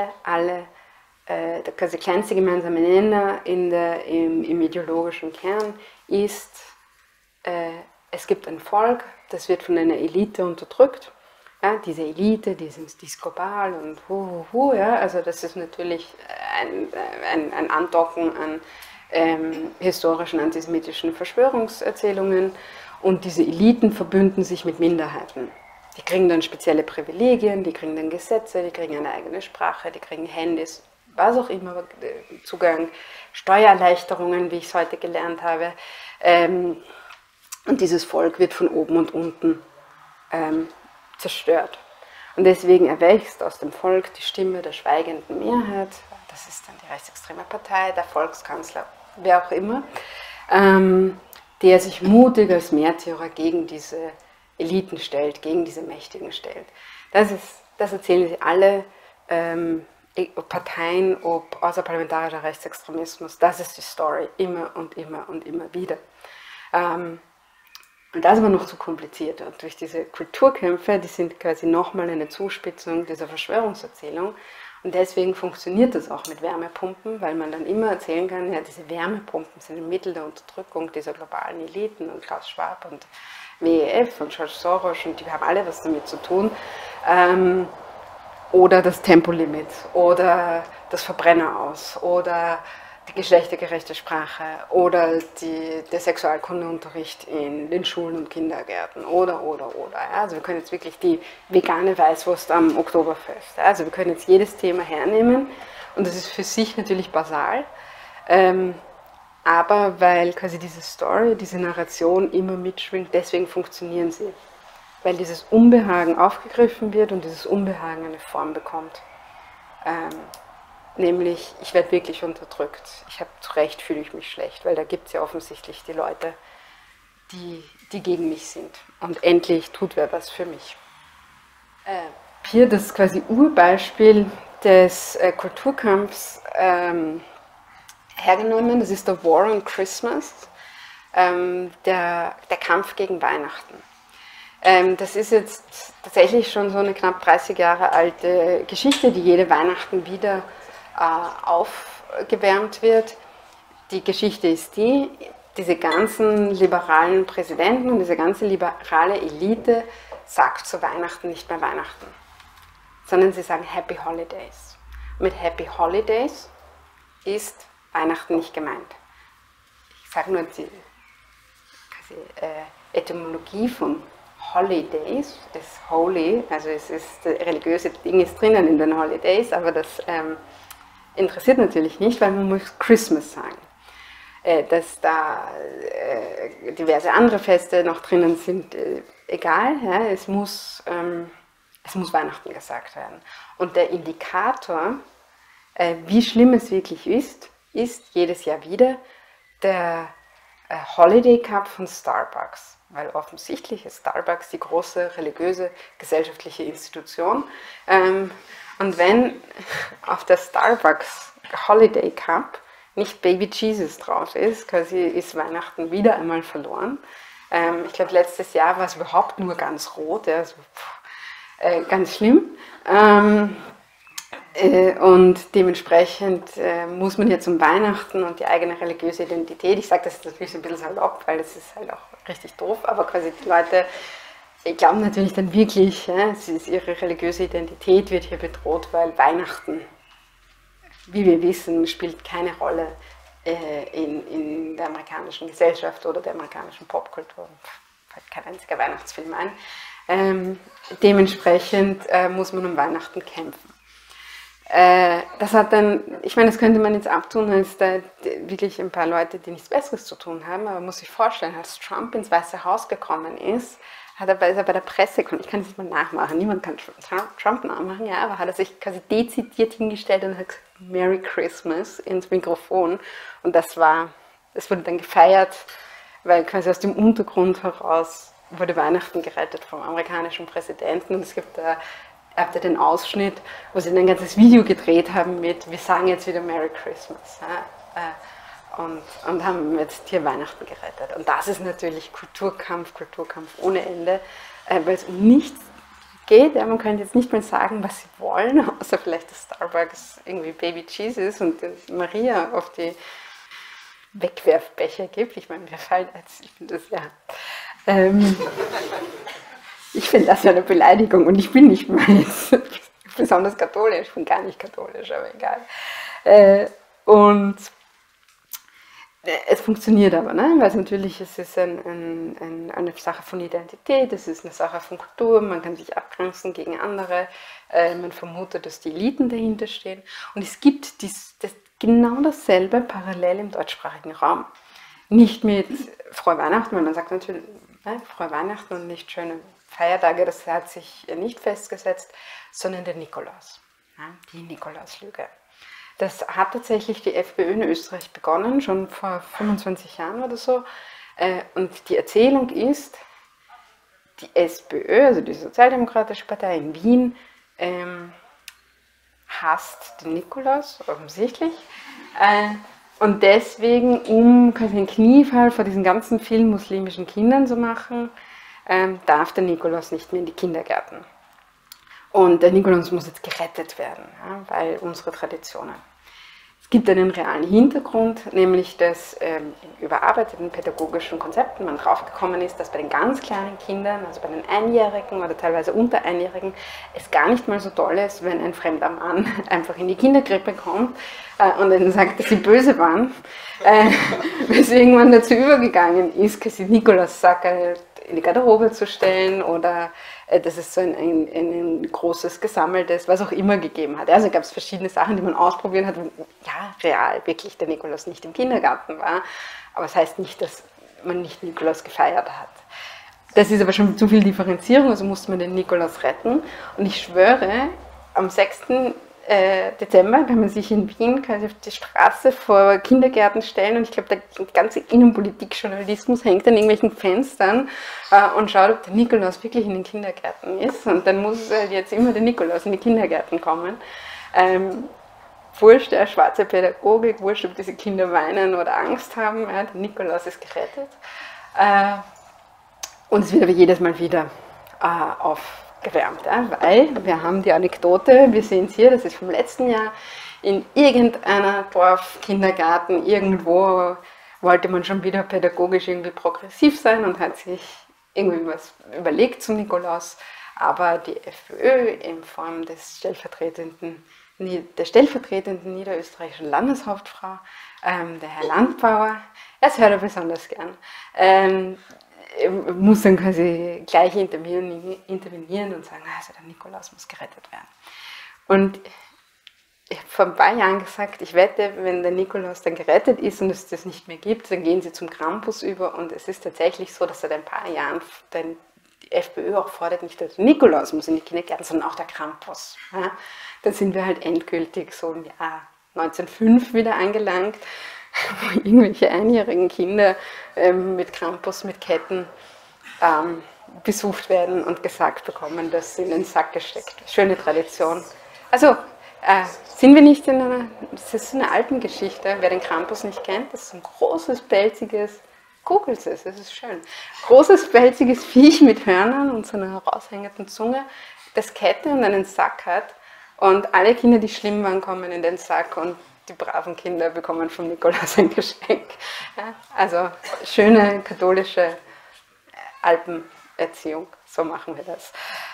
F: der quasi kleinste gemeinsame Nenner im ideologischen Kern ist, es gibt ein Volk, das wird von einer Elite unterdrückt. Ja, diese Elite, die ist global und ja, also das ist natürlich ein Andocken an historischen antisemitischen Verschwörungserzählungen, und diese Eliten verbünden sich mit Minderheiten. Die kriegen dann spezielle Privilegien, die kriegen dann Gesetze, die kriegen eine eigene Sprache, die kriegen Handys, was auch immer, Zugang, Steuererleichterungen, wie ich es heute gelernt habe. Und dieses Volk wird von oben und unten zerstört. Und deswegen erwächst aus dem Volk die Stimme der schweigenden Mehrheit, das ist dann die rechtsextreme Partei, der Volkskanzler, wer auch immer, der sich mutig als Märtyrer gegen diese Eliten stellt, gegen diese Mächtigen stellt. Das erzählen sie alle ob Parteien, ob außerparlamentarischer Rechtsextremismus, das ist die Story, immer und immer und immer wieder. Und das war noch zu kompliziert. Und durch diese Kulturkämpfe, die sind quasi nochmal eine Zuspitzung dieser Verschwörungserzählung. Und deswegen funktioniert das auch mit Wärmepumpen, weil man dann immer erzählen kann, ja, diese Wärmepumpen sind ein Mittel der Unterdrückung dieser globalen Eliten, und Klaus Schwab und WEF und George Soros, und die haben alle was damit zu tun. Oder das Tempolimit, oder das Verbrenneraus, oder die geschlechtergerechte Sprache, oder der Sexualkundeunterricht in den Schulen und Kindergärten, oder. Ja, also wir können jetzt wirklich die vegane Weißwurst am Oktoberfest. Ja, also wir können jetzt jedes Thema hernehmen, und das ist für sich natürlich basal, aber weil quasi diese Story, diese Narration immer mitschwingt, deswegen funktionieren sie. Weil dieses Unbehagen aufgegriffen wird und dieses Unbehagen eine Form bekommt. Nämlich, ich werde wirklich unterdrückt. Zu Recht fühle ich mich schlecht, weil da gibt es ja offensichtlich die Leute, die gegen mich sind. Und endlich tut wer was für mich. Hier das quasi Urbeispiel des Kulturkampfs hergenommen, das ist der War on Christmas, der Kampf gegen Weihnachten. Das ist jetzt tatsächlich schon so eine knapp 30 Jahre alte Geschichte, die jede Weihnachten wieder aufgewärmt wird. Die Geschichte ist diese ganzen liberalen Präsidenten und diese ganze liberale Elite sagt zu Weihnachten nicht mehr Weihnachten, sondern sie sagen Happy Holidays. Mit Happy Holidays ist Weihnachten nicht gemeint. Ich sage nur die Etymologie von Holidays ist holy, also das religiöse Ding ist drinnen in den Holidays, aber das interessiert natürlich nicht, weil man muss Christmas sagen. Dass da diverse andere Feste noch drinnen sind, egal, ja, es muss Weihnachten gesagt werden. Und der Indikator, wie schlimm es wirklich ist jedes Jahr wieder der Holiday Cup von Starbucks. Weil offensichtlich ist Starbucks die große religiöse gesellschaftliche Institution. Und wenn auf der Starbucks Holiday Cup nicht Baby Jesus drauf ist, quasi ist Weihnachten wieder einmal verloren. Ich glaube, letztes Jahr war es überhaupt nur ganz rot, ja, also, ganz schlimm. Und dementsprechend muss man jetzt um Weihnachten und die eigene religiöse Identität, ich sage das jetzt natürlich ein bisschen salopp, weil das ist halt auch richtig doof, aber quasi die Leute glauben natürlich dann wirklich, ja, ihre religiöse Identität wird hier bedroht, weil Weihnachten, wie wir wissen, spielt keine Rolle in der amerikanischen Gesellschaft oder der amerikanischen Popkultur. Fällt kein einziger Weihnachtsfilm ein. Dementsprechend muss man um Weihnachten kämpfen. Das hat dann, ich meine, das könnte man jetzt abtun, als da wirklich ein paar Leute, die nichts Besseres zu tun haben, aber man muss sich vorstellen, als Trump ins Weiße Haus gekommen ist, ist er bei der Presse, ich kann es nicht mal nachmachen, niemand kann Trump nachmachen, ja, aber hat er sich quasi dezidiert hingestellt und hat gesagt, Merry Christmas ins Mikrofon, und das wurde dann gefeiert weil quasi aus dem Untergrund heraus wurde Weihnachten gerettet vom amerikanischen Präsidenten und es gibt da, habt ihr den Ausschnitt, wo sie ein ganzes Video gedreht haben mit, wir sagen jetzt wieder Merry Christmas und haben jetzt hier Weihnachten gerettet. Und das ist natürlich Kulturkampf ohne Ende, weil es um nichts geht. Ja, man könnte jetzt nicht mal sagen, was sie wollen, außer vielleicht, dass Starbucks irgendwie Baby Jesus und Maria auf die Wegwerfbecher gibt. Ich meine, mir fällt jetzt, ich finde das ja... ich finde das ja eine Beleidigung und ich bin nicht mal jetzt besonders katholisch, ich bin gar nicht katholisch, aber egal. Und es funktioniert aber, ne? Weil es natürlich es ist eine Sache von Identität, es ist eine Sache von Kultur, man kann sich abgrenzen gegen andere, man vermutet, dass die Eliten dahinter stehen und es gibt genau dasselbe parallel im deutschsprachigen Raum. Nicht mit Frohe Weihnachten, weil man sagt natürlich, Frohe Weihnachten und nicht schöne Feiertage, das hat sich nicht festgesetzt, sondern der Nikolaus, die Nikolauslüge. Das hat tatsächlich die FPÖ in Österreich begonnen, schon vor 25 Jahren oder so. Und die Erzählung ist, die SPÖ, also die Sozialdemokratische Partei in Wien, hasst den Nikolaus, offensichtlich. Und deswegen, um quasi einen Kniefall vor diesen ganzen vielen muslimischen Kindern zu machen, darf der Nikolaus nicht mehr in die Kindergärten. Und der Nikolaus muss jetzt gerettet werden, weil unsere Traditionen. Es gibt einen realen Hintergrund, nämlich dass in überarbeiteten pädagogischen Konzepten man draufgekommen ist, dass bei den ganz kleinen Kindern, also bei den Einjährigen oder teilweise unter Einjährigen, es gar nicht mal so toll ist, wenn ein fremder Mann einfach in die Kinderkrippe kommt und ihnen sagt, dass sie böse waren, bis irgendwann dazu übergegangen ist, quasi Nikolaus-Sackerl in die Garderobe zu stellen oder dass es so ein großes gesammeltes, was auch immer gegeben hat. Also gab es verschiedene Sachen, die man ausprobieren hat, wo ja, real wirklich der Nikolaus nicht im Kindergarten war, aber es heißt nicht, dass man nicht Nikolaus gefeiert hat. Das ist aber schon zu viel Differenzierung, also musste man den Nikolaus retten und ich schwöre, am 6. Dezember kann man sich in Wien quasi auf die Straße vor Kindergärten stellen und ich glaube, der ganze Innenpolitik-Journalismus hängt an irgendwelchen Fenstern und schaut, ob der Nikolaus wirklich in den Kindergärten ist und dann muss jetzt immer der Nikolaus in die Kindergärten kommen. Wurscht, der schwarze Pädagogik, wurscht, ob diese Kinder weinen oder Angst haben, der Nikolaus ist gerettet. Und es wird aber jedes Mal wieder aufgewärmt, weil wir haben die Anekdote, wir sehen es hier, das ist vom letzten Jahr, in irgendeiner Dorfkindergarten, irgendwo wollte man schon wieder pädagogisch irgendwie progressiv sein und hat sich irgendwie was überlegt zum Nikolaus, aber die FPÖ in Form der stellvertretenden niederösterreichischen Landeshauptfrau, der Herr Landbauer, das hört er besonders gern, muss dann quasi gleich intervenieren und sagen, also der Nikolaus muss gerettet werden. Und ich habe vor ein paar Jahren gesagt, ich wette, wenn der Nikolaus dann gerettet ist und es das nicht mehr gibt, dann gehen sie zum Krampus über und es ist tatsächlich so, dass seit ein paar Jahren die FPÖ auch fordert, nicht der Nikolaus muss in die Kindergärten, sondern auch der Krampus. Ja? Dann sind wir halt endgültig so im Jahr 1905 wieder angelangt, wo irgendwelche einjährigen Kinder mit Krampus, mit Ketten besucht werden und gesagt bekommen, dass sie in den Sack gesteckt. Schöne Tradition. Also sind wir nicht in einer, das ist eine Alpengeschichte, wer den Krampus nicht kennt, das ist ein großes, pelziges, googelt es, das ist schön, großes, pelziges Viech mit Hörnern und so einer heraushängenden Zunge, das Kette und einen Sack hat und alle Kinder, die schlimm waren, kommen in den Sack und die braven Kinder bekommen vom Nikolaus ein Geschenk. Ja, also schöne katholische Alpenerziehung, so machen wir das.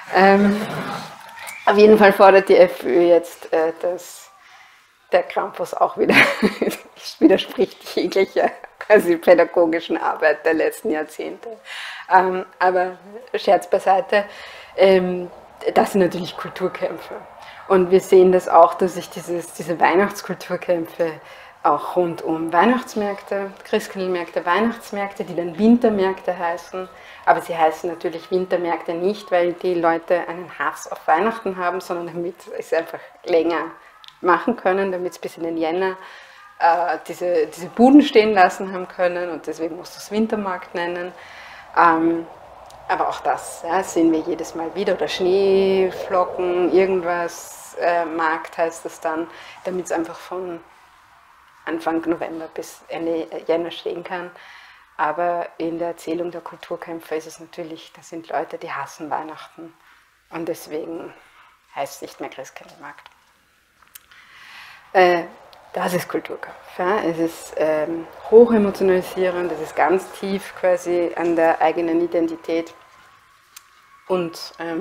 F: Auf jeden Fall fordert die FPÖ jetzt, dass der Krampus auch wieder widerspricht jeglicher quasi pädagogischen Arbeit der letzten Jahrzehnte. Aber Scherz beiseite, das sind natürlich Kulturkämpfe. Und wir sehen das auch, dass sich diese Weihnachtskulturkämpfe auch rund um Weihnachtsmärkte, Christkindlmärkte, Weihnachtsmärkte, die dann Wintermärkte heißen. Aber sie heißen natürlich Wintermärkte nicht, weil die Leute einen Hass auf Weihnachten haben, sondern damit sie es einfach länger machen können, damit es bis in den Jänner diese Buden stehen lassen haben können und deswegen musst du es Wintermarkt nennen. Aber auch das sehen wir jedes Mal wieder. Oder Schneeflocken, irgendwas, Markt heißt das dann, damit es einfach von Anfang November bis Ende Jänner stehen kann. Aber in der Erzählung der Kulturkämpfe ist es natürlich, das sind Leute, die hassen Weihnachten. Und deswegen heißt es nicht mehr Christkindlmarkt. Das ist Kulturkampf. Ja. Es ist hochemotionalisierend, es ist ganz tief quasi an der eigenen Identität. Und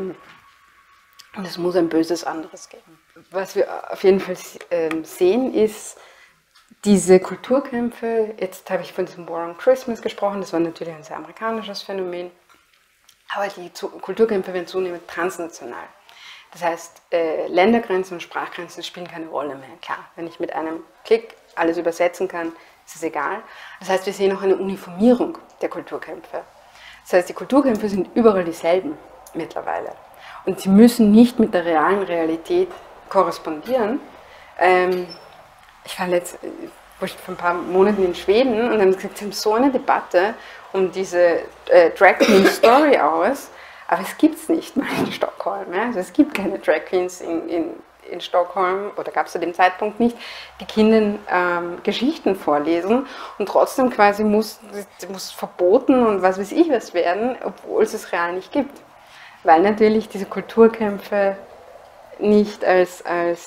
F: es muss ein böses anderes geben. Was wir auf jeden Fall sehen, ist diese Kulturkämpfe. Jetzt habe ich von diesem War on Christmas gesprochen, das war natürlich ein sehr amerikanisches Phänomen. Aber die Kulturkämpfe werden zunehmend transnational. Das heißt, Ländergrenzen und Sprachgrenzen spielen keine Rolle mehr. Klar, wenn ich mit einem Klick alles übersetzen kann, ist es egal. Das heißt, wir sehen auch eine Uniformierung der Kulturkämpfe. Das heißt, die Kulturkämpfe sind überall dieselben mittlerweile. Und sie müssen nicht mit der realen Realität korrespondieren. Ich war vor ein paar Monaten in Schweden und haben gesagt, sie haben so eine Debatte um diese Drag Queen Story Hours, aber es gibt es nicht mal in Stockholm. Ja? Also es gibt keine Drag Queens in Stockholm, oder gab es zu dem Zeitpunkt nicht, die Kindern Geschichten vorlesen und trotzdem quasi muss verboten und was weiß ich was werden, obwohl es es real nicht gibt. Weil natürlich diese Kulturkämpfe nicht als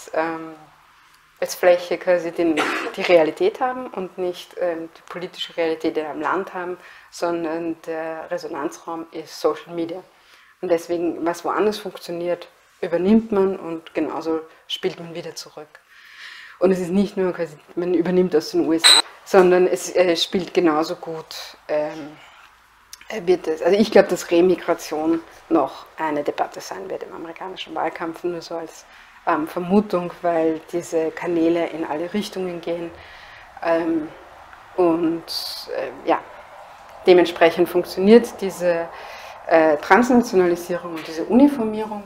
F: Fläche quasi die Realität haben und nicht die politische Realität in einem Land haben, sondern der Resonanzraum ist Social Media. Und deswegen, was woanders funktioniert, übernimmt man und genauso spielt man wieder zurück. Und es ist nicht nur quasi, man übernimmt aus den USA, sondern es spielt genauso gut, also ich glaube, dass Remigration noch eine Debatte sein wird im amerikanischen Wahlkampf, nur so als Vermutung, weil diese Kanäle in alle Richtungen gehen dementsprechend funktioniert diese Transnationalisierung und diese Uniformierung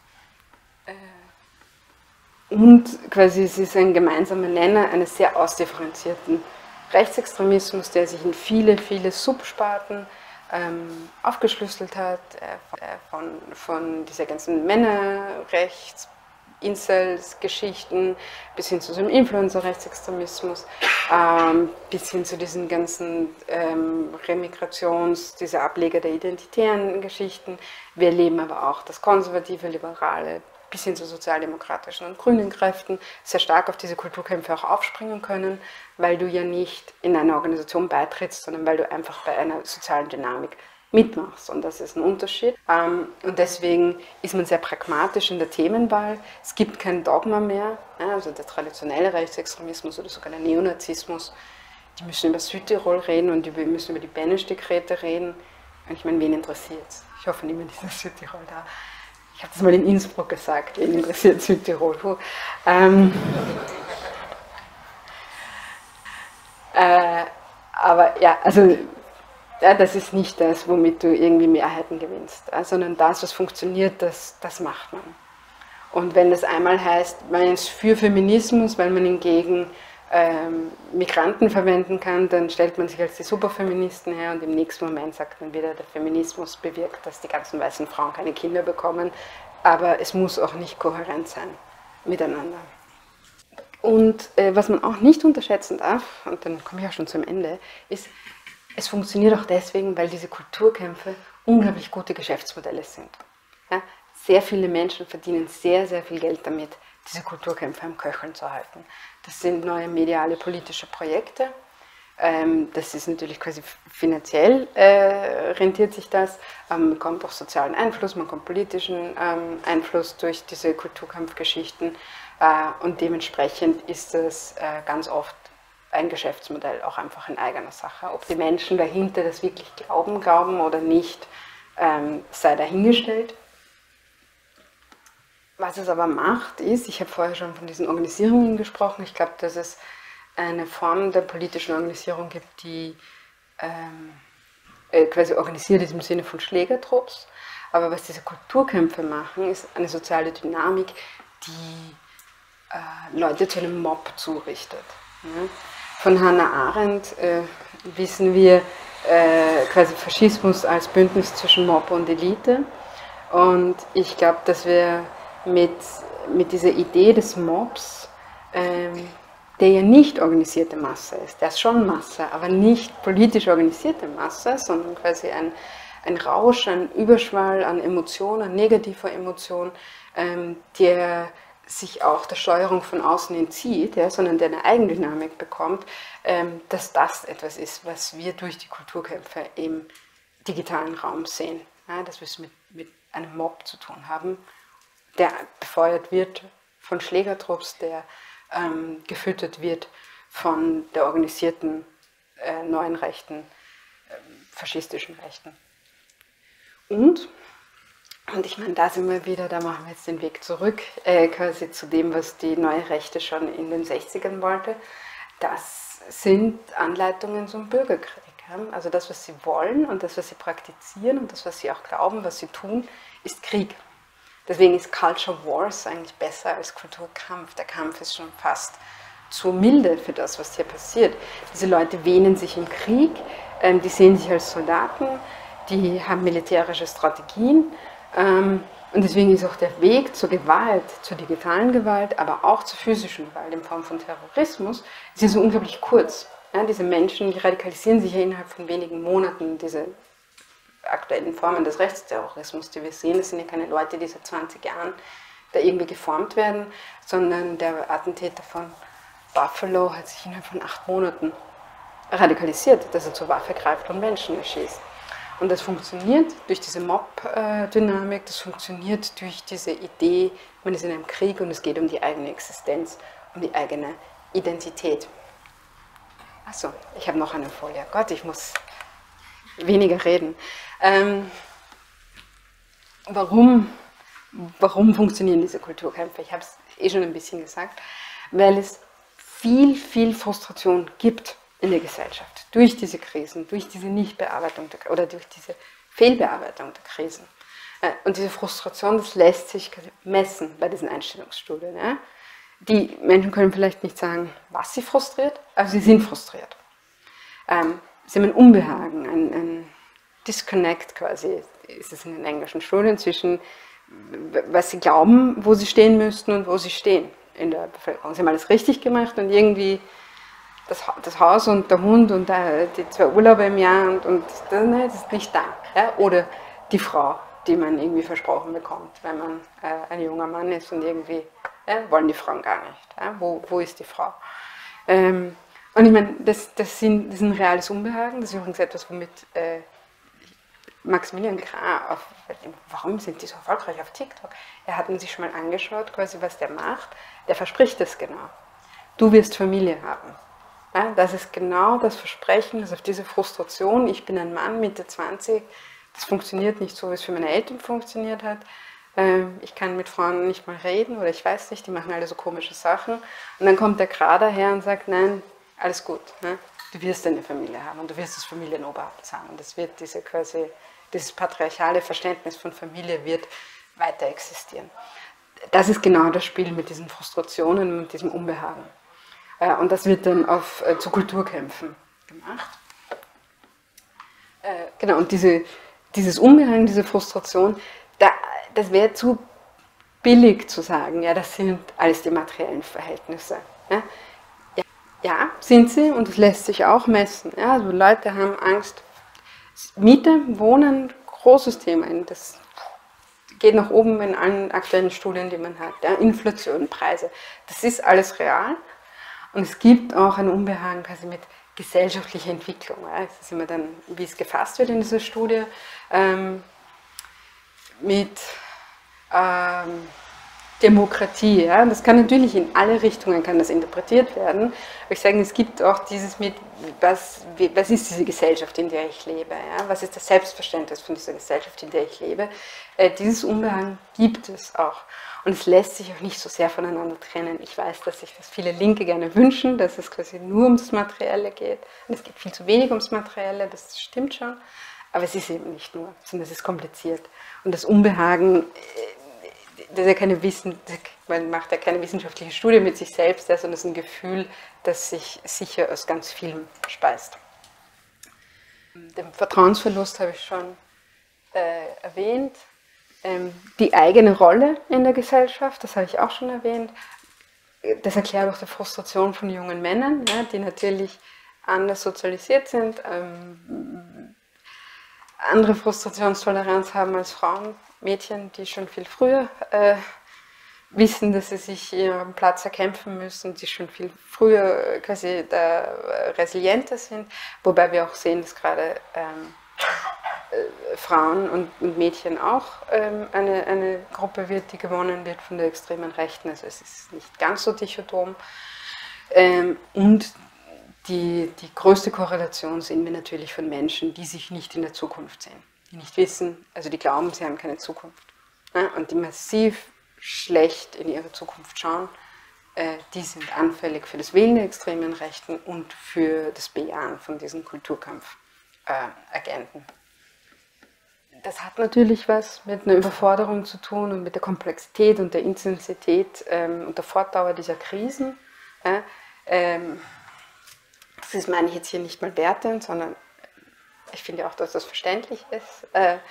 F: und quasi es ist ein gemeinsamer Nenner eines sehr ausdifferenzierten Rechtsextremismus, der sich in viele, viele Subsparten aufgeschlüsselt hat, von dieser ganzen Männerrechts- Incels-Geschichten bis hin zu so einem Influencer-Rechtsextremismus, bis hin zu diesen ganzen diese Ableger der identitären Geschichten. Wir erleben aber auch das konservative, liberale, bis hin zu sozialdemokratischen und grünen Kräften sehr stark auf diese Kulturkämpfe auch aufspringen können, weil du ja nicht in eine Organisation beitrittst, sondern weil du einfach bei einer sozialen Dynamik mitmachst. Und das ist ein Unterschied. Und deswegen ist man sehr pragmatisch in der Themenwahl. Es gibt kein Dogma mehr. Also der traditionelle Rechtsextremismus oder sogar der Neonazismus, die müssen über Südtirol reden und die müssen über die Beneš-Dekrete reden. Und ich meine, wen interessiert es? Ich hoffe, niemand ist aus Südtirol da. Ich habe das mal in Innsbruck gesagt, wen interessiert Südtirol? Aber ja, also ja, das ist nicht das, womit du irgendwie Mehrheiten gewinnst, sondern das, was funktioniert, das macht man. Und wenn das einmal heißt, man ist für Feminismus, weil man ihn gegen Migranten verwenden kann, dann stellt man sich als die Superfeministen her und im nächsten Moment sagt man wieder, der Feminismus bewirkt, dass die ganzen weißen Frauen keine Kinder bekommen, aber es muss auch nicht kohärent sein miteinander. Und was man auch nicht unterschätzen darf, und dann komme ich auch schon zum Ende, ist, es funktioniert auch deswegen, weil diese Kulturkämpfe unglaublich gute Geschäftsmodelle sind. Ja, sehr viele Menschen verdienen sehr, sehr viel Geld damit, diese Kulturkämpfe am Köcheln zu halten. Das sind neue mediale politische Projekte. Das ist natürlich quasi finanziell rentiert sich das. Man bekommt auch sozialen Einfluss, man bekommt politischen Einfluss durch diese Kulturkampfgeschichten. Und dementsprechend ist es ganz oft ein Geschäftsmodell, auch einfach in eigener Sache. Ob die Menschen dahinter das wirklich glauben oder nicht, sei dahingestellt. Was es aber macht, ist, ich habe vorher schon von diesen Organisierungen gesprochen, ich glaube, dass es eine Form der politischen Organisierung gibt, die quasi organisiert ist im Sinne von Schlägertrupps. Aber was diese Kulturkämpfe machen, ist eine soziale Dynamik, die Leute zu einem Mob zurichtet. von Hannah Arendt wissen wir quasi Faschismus als Bündnis zwischen Mob und Elite. Und ich glaube, dass wir mit dieser Idee des Mobs, der ja nicht organisierte Masse ist, der ist schon Masse, aber nicht politisch organisierte Masse, sondern quasi ein Rausch, ein Überschwall an Emotionen, negativer Emotionen, der sich auch der Steuerung von außen entzieht, ja, sondern der eine Eigendynamik bekommt, dass das etwas ist, was wir durch die Kulturkämpfe im digitalen Raum sehen. Ja, dass wir es mit einem Mob zu tun haben, der befeuert wird von Schlägertrupps, der gefüttert wird von der organisierten neuen Rechten, faschistischen Rechten. Und ich meine, da sind wir wieder, da machen wir jetzt den Weg zurück, quasi zu dem, was die neue Rechte schon in den 60ern wollte. Das sind Anleitungen zum Bürgerkrieg. Also das, was sie wollen und das, was sie praktizieren und das, was sie auch glauben, was sie tun, ist Krieg. Deswegen ist Culture Wars eigentlich besser als Kulturkampf. Der Kampf ist schon fast zu milde für das, was hier passiert. Diese Leute wähnen sich im Krieg, die sehen sich als Soldaten, die haben militärische Strategien. Und deswegen ist auch der Weg zur Gewalt, zur digitalen Gewalt, aber auch zur physischen Gewalt in Form von Terrorismus, ist ja so unglaublich kurz. Ja, diese Menschen, die radikalisieren sich ja innerhalb von wenigen Monaten. Diese aktuellen Formen des Rechtsterrorismus, die wir sehen, das sind ja keine Leute, die seit 20 Jahren da irgendwie geformt werden, sondern der Attentäter von Buffalo hat sich innerhalb von 8 Monaten radikalisiert, dass er zur Waffe greift und Menschen erschießt. Und das funktioniert durch diese Mob-Dynamik, das funktioniert durch diese Idee, man ist in einem Krieg und es geht um die eigene Existenz, um die eigene Identität. Achso, ich habe noch eine Folie. Gott, ich muss weniger reden. Warum funktionieren diese Kulturkämpfe? Ich habe es eh schon ein bisschen gesagt, weil es viel Frustration gibt in der Gesellschaft, durch diese Krisen, durch diese Nichtbearbeitung oder durch diese Fehlbearbeitung der Krisen. Und diese Frustration, das lässt sich messen bei diesen Einstellungsstudien. Ja? Die Menschen können vielleicht nicht sagen, was sie frustriert, aber sie sind frustriert. Sie haben ein Unbehagen, ein Disconnect quasi, ist es in den englischen Studien, zwischen was sie glauben, wo sie stehen müssten und wo sie stehen in der Bevölkerung. Sie haben alles richtig gemacht und irgendwie das Haus und der Hund und die 2 Urlaube im Jahr und das ist nicht da. Ja? Oder die Frau, die man irgendwie versprochen bekommt, wenn man ein junger Mann ist und irgendwie wollen die Frauen gar nicht. Ja? Wo ist die Frau? Und ich meine, das ist ein reales Unbehagen, das ist übrigens etwas, womit Maximilian Krah, warum sind die so erfolgreich auf TikTok? Er hat sich schon mal angeschaut, quasi was der macht. Der verspricht es genau. Du wirst Familie haben. Ja, das ist genau das Versprechen, das auf diese Frustration, ich bin ein Mann, Mitte 20, das funktioniert nicht so, wie es für meine Eltern funktioniert hat. Ich kann mit Frauen nicht mal reden oder ich weiß nicht, die machen alle so komische Sachen. Und dann kommt der Krah daher und sagt, nein, alles gut, ne? Du wirst eine Familie haben und du wirst das Familienoberhaupt sein. Und das wird dieses patriarchale Verständnis von Familie wird weiter existieren. Das ist genau das Spiel mit diesen Frustrationen und mit diesem Unbehagen. Und das wird dann zu Kulturkämpfen gemacht. Genau, und dieses Unbehagen, diese Frustration, das wäre zu billig zu sagen, ja, das sind alles die materiellen Verhältnisse. Ja, sind sie und das lässt sich auch messen. Ja, also Leute haben Angst. Miete, Wohnen, großes Thema. Das geht nach oben in allen aktuellen Studien, die man hat. Ja, Inflation, Preise, das ist alles real. Und es gibt auch ein Unbehagen quasi mit gesellschaftlicher Entwicklung. Ja. Das ist immer dann, wie es gefasst wird in dieser Studie, mit Demokratie. Ja. Das kann natürlich in alle Richtungen kann das interpretiert werden. Aber ich sage, es gibt auch dieses mit, was ist diese Gesellschaft, in der ich lebe? Ja. Was ist das Selbstverständnis von dieser Gesellschaft, in der ich lebe? Dieses Unbehagen gibt es auch. Und es lässt sich auch nicht so sehr voneinander trennen. Ich weiß, dass sich das viele Linke gerne wünschen, dass es quasi nur ums Materielle geht. Und es geht viel zu wenig ums Materielle, das stimmt schon. Aber es ist eben nicht nur, sondern es ist kompliziert. Und das Unbehagen, das ist ja keine man macht ja keine wissenschaftliche Studie mit sich selbst, sondern es ist ein Gefühl, das sich sicher aus ganz vielem speist. Den Vertrauensverlust habe ich schon erwähnt. Die eigene Rolle in der Gesellschaft, das habe ich auch schon erwähnt. Das erklärt auch die Frustration von jungen Männern, ja, die natürlich anders sozialisiert sind, andere Frustrationstoleranz haben als Frauen, Mädchen, die schon viel früher wissen, dass sie sich ihren Platz erkämpfen müssen, die schon viel früher quasi resilienter sind, wobei wir auch sehen, dass gerade Frauen und Mädchen auch eine Gruppe wird, die gewonnen wird von der extremen Rechten, also es ist nicht ganz so dichotom. Und die größte Korrelation sehen wir natürlich von Menschen, die sich nicht in der Zukunft sehen, die nicht wissen, also die glauben, sie haben keine Zukunft, ja, und die massiv schlecht in ihre Zukunft schauen, die sind anfällig für das Wählen der extremen Rechten und für das Bejahen von diesen Kulturkampfagenten. Das hat natürlich was mit einer Überforderung zu tun und mit der Komplexität und der Intensität und der Fortdauer dieser Krisen. Ja, das meine ich jetzt hier nicht mal wertend, sondern ich finde auch, dass das verständlich ist,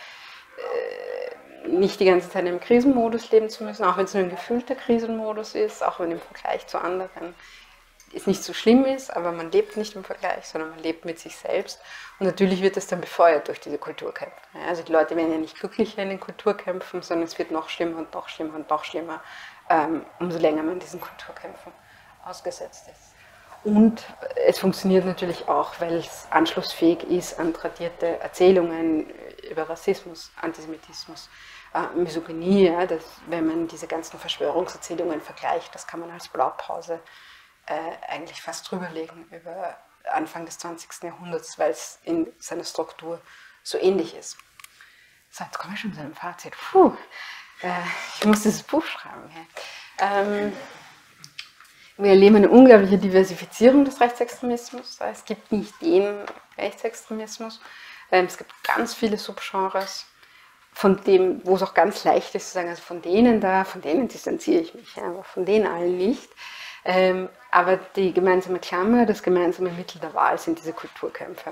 F: nicht die ganze Zeit im Krisenmodus leben zu müssen, auch wenn es nur ein gefühlter Krisenmodus ist, auch wenn im Vergleich zu anderen es nicht so schlimm ist, aber man lebt nicht im Vergleich, sondern man lebt mit sich selbst. Und natürlich wird das dann befeuert durch diese Kulturkämpfe. Also die Leute werden ja nicht glücklicher in den Kulturkämpfen, sondern es wird noch schlimmer und noch schlimmer und noch schlimmer, umso länger man diesen Kulturkämpfen ausgesetzt ist. Und es funktioniert natürlich auch, weil es anschlussfähig ist an tradierte Erzählungen über Rassismus, Antisemitismus, Misogynie. Ja, wenn man diese ganzen Verschwörungserzählungen vergleicht, das kann man als Blaupause eigentlich fast drüberlegen über Anfang des 20. Jahrhunderts, weil es in seiner Struktur so ähnlich ist. So, jetzt komme ich schon zu einem Fazit. Ich muss dieses Buch schreiben. Ja. Wir erleben eine unglaubliche Diversifizierung des Rechtsextremismus. Es gibt nicht den Rechtsextremismus. Es gibt ganz viele Subgenres, von dem, wo es auch ganz leicht ist zu sagen, also von denen distanziere ich mich, aber von denen allen nicht. Aber die gemeinsame Klammer, das gemeinsame Mittel der Wahl sind diese Kulturkämpfe.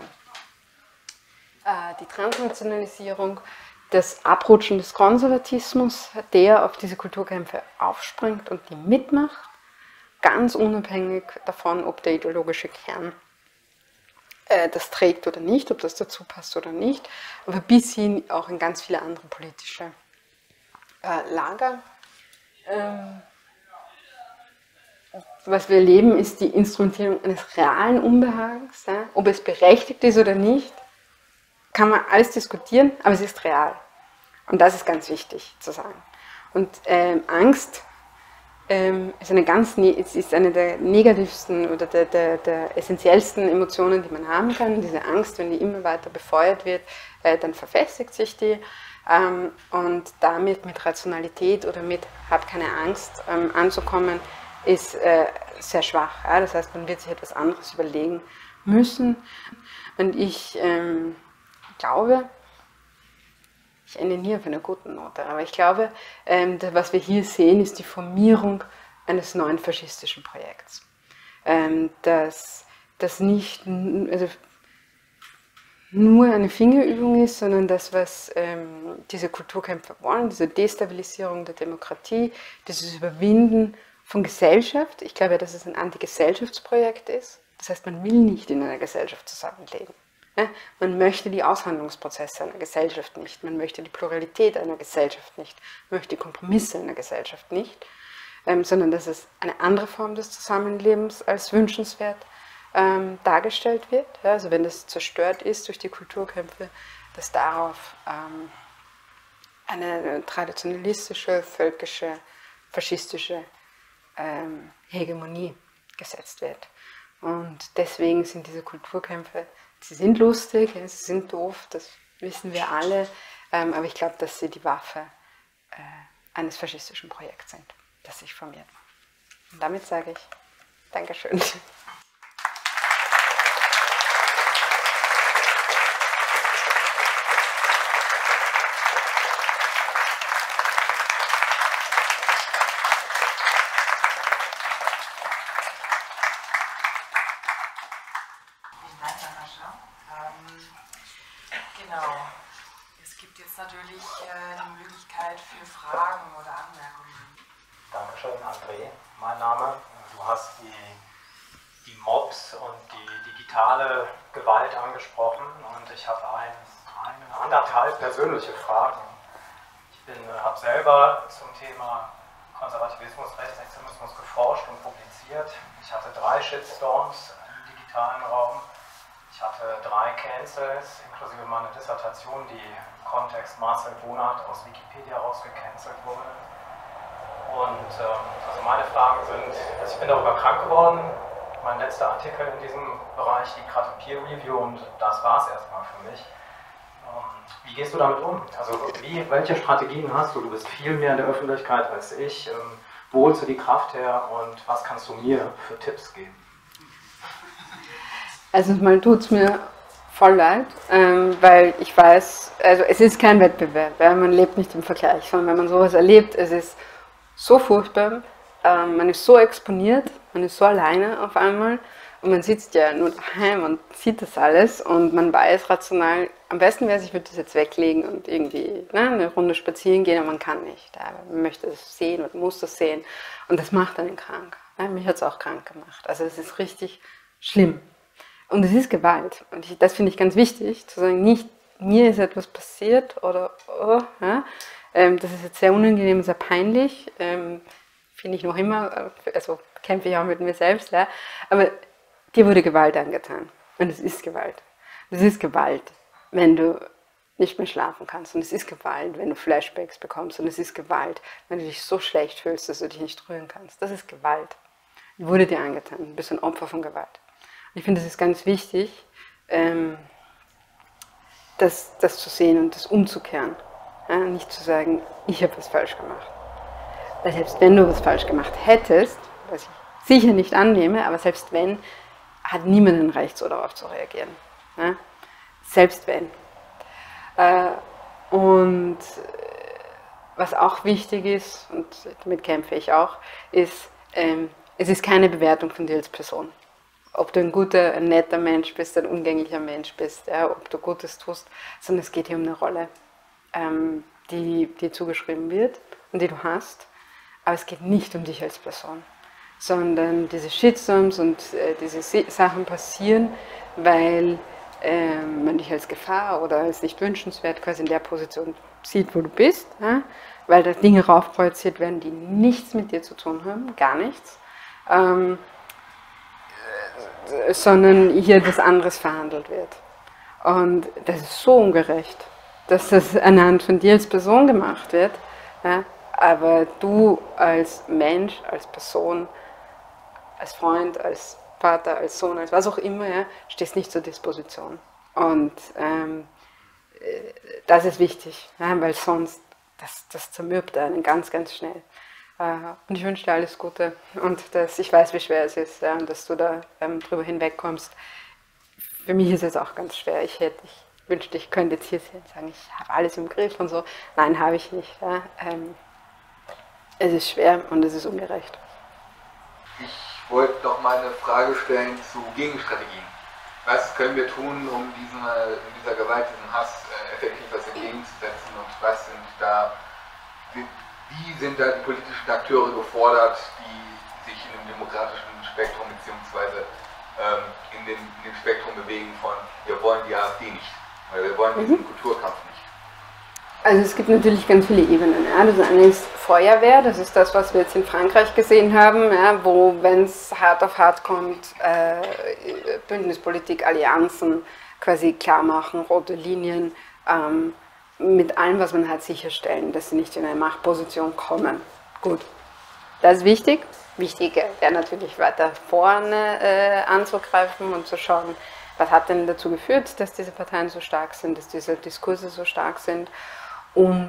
F: Die Transnationalisierung, das Abrutschen des Konservatismus, der auf diese Kulturkämpfe aufspringt und die mitmacht, ganz unabhängig davon, ob der ideologische Kern das trägt oder nicht, ob das dazu passt oder nicht, aber bis hin auch in ganz viele andere politische Lager. Was wir erleben, ist die Instrumentierung eines realen Unbehagens. Ja? Ob es berechtigt ist oder nicht, kann man alles diskutieren, aber es ist real. Und das ist ganz wichtig zu sagen. Und Angst ist eine der negativsten oder der essentiellsten Emotionen, die man haben kann. Diese Angst, wenn die immer weiter befeuert wird, dann verfestigt sich die. Und damit mit Rationalität oder mit hab keine Angst anzukommen, ist sehr schwach. Ja? Das heißt, man wird sich etwas anderes überlegen müssen. Und ich glaube, ich ende nie auf einer guten Note, aber ich glaube, was wir hier sehen, ist die Formierung eines neuen faschistischen Projekts. Das nicht nur eine Fingerübung ist, sondern das, was diese Kulturkämpfer wollen, diese Destabilisierung der Demokratie, dieses Überwinden von Gesellschaft. Ich glaube, dass es ein Antigesellschaftsprojekt ist. Das heißt, man will nicht in einer Gesellschaft zusammenleben. Ja, man möchte die Aushandlungsprozesse einer Gesellschaft nicht, man möchte die Pluralität einer Gesellschaft nicht, man möchte die Kompromisse einer Gesellschaft nicht, sondern dass es eine andere Form des Zusammenlebens als wünschenswert dargestellt wird. Ja, also wenn das zerstört ist durch die Kulturkämpfe, dass darauf eine traditionalistische, völkische, faschistische Hegemonie gesetzt wird. Und deswegen sind diese Kulturkämpfe, sie sind lustig, sie sind doof, das wissen wir alle, aber ich glaube, dass sie die Waffe eines faschistischen Projekts sind, das sich formiert. Und damit sage ich Dankeschön.
E: Genau. Es gibt jetzt natürlich die Möglichkeit für Fragen oder Anmerkungen.
G: Dankeschön, André. Mein Name. Du hast die Mobs und die digitale Gewalt angesprochen und ich habe anderthalb persönliche Fragen. Ich habe selber zum Thema Konservativismus, Rechtsextremismus geforscht und publiziert. Ich hatte 3 Shitstorms im digitalen Raum. Ich hatte 3 Cancels, inklusive meiner Dissertation, die im Kontext Marcel Bonat aus Wikipedia rausgecancelt wurde. Und also meine Fragen sind, also ich bin darüber krank geworden. Mein letzter Artikel in diesem Bereich liegt gerade im Peer Review und das war es erstmal für mich. Wie gehst du damit um? Also welche Strategien hast du? Du bist viel mehr in der Öffentlichkeit als ich. Wo holst du die Kraft her und was kannst du mir für Tipps geben?
F: Also mal tut es mir voll leid, weil ich weiß, also es ist kein Wettbewerb, ja, man lebt nicht im Vergleich, sondern wenn man sowas erlebt, es ist so furchtbar, man ist so exponiert, man ist so alleine auf einmal und man sitzt ja nur daheim und sieht das alles und man weiß rational, am besten wäre es, ich würde das jetzt weglegen und irgendwie eine Runde spazieren gehen, aber man kann nicht, ja, man möchte es sehen und muss das sehen und das macht einen krank. Ja, mich hat es auch krank gemacht, also es ist richtig schlimm. Und es ist Gewalt. Und das finde ich ganz wichtig, zu sagen, nicht mir ist etwas passiert oder ja, das ist jetzt sehr unangenehm, sehr peinlich, finde ich noch immer, also kämpfe ich auch mit mir selbst, ja, aber dir wurde Gewalt angetan. Und es ist Gewalt. Es ist Gewalt, wenn du nicht mehr schlafen kannst. Und es ist Gewalt, wenn du Flashbacks bekommst. Und es ist Gewalt, wenn du dich so schlecht fühlst, dass du dich nicht rühren kannst. Das ist Gewalt. Die wurde dir angetan. Du bist ein Opfer von Gewalt. Ich finde, es ist ganz wichtig, das zu sehen und das umzukehren. Ja, nicht zu sagen, ich habe was falsch gemacht. Weil selbst wenn du was falsch gemacht hättest, was ich sicher nicht annehme, aber selbst wenn, hat niemand ein Recht, so darauf zu reagieren. Ja? Selbst wenn. Und was auch wichtig ist, und damit kämpfe ich auch, ist, es ist keine Bewertung von dir als Person. Ob du ein guter, ein netter Mensch bist, ein umgänglicher Mensch bist, ja, ob du Gutes tust, sondern es geht hier um eine Rolle, die dir zugeschrieben wird und die du hast. Aber es geht nicht um dich als Person, sondern diese Shitstorms und diese Sachen passieren, weil man dich als Gefahr oder als nicht wünschenswert quasi in der Position sieht, wo du bist, ja, weil da Dinge raufprojiziert werden, die nichts mit dir zu tun haben, gar nichts. Sondern hier etwas anderes verhandelt wird. Und das ist so ungerecht, dass das anhand von dir als Person gemacht wird, ja, aber du als Mensch, als Person, als Freund, als Vater, als Sohn, als was auch immer, ja, stehst nicht zur Disposition. Und das ist wichtig, ja, weil sonst, das zermürbt einen ganz, ganz schnell. Und ich wünsche dir alles Gute und ich weiß, wie schwer es ist, ja, und dass du da drüber hinwegkommst. Für mich ist es auch ganz schwer. Ich wünschte, ich könnte jetzt hier sagen, ich habe alles im Griff und so. Nein, habe ich nicht. Ja. Es ist schwer und es ist ungerecht.
H: Ich wollte noch mal eine Frage stellen zu Gegenstrategien. Was können wir tun, um dieser Gewalt, diesem Hass effektiv was entgegenzusetzen und was sind da... Wie sind da die politischen Akteure gefordert, die sich in dem demokratischen Spektrum bzw. in dem Spektrum bewegen von, wir wollen die AfD nicht, weil wir wollen diesen Kulturkampf nicht?
F: Also es gibt natürlich ganz viele Ebenen. Ja. Das eine ist Feuerwehr, das ist das, was wir jetzt in Frankreich gesehen haben, ja, wo, wenn es hart auf hart kommt, Bündnispolitik, Allianzen quasi klar machen, rote Linien, mit allem, was man hat, sicherstellen, dass sie nicht in eine Machtposition kommen. Gut, das ist wichtig. Wichtig wäre natürlich weiter vorne anzugreifen und zu schauen, was hat denn dazu geführt, dass diese Parteien so stark sind, dass diese Diskurse so stark sind. Und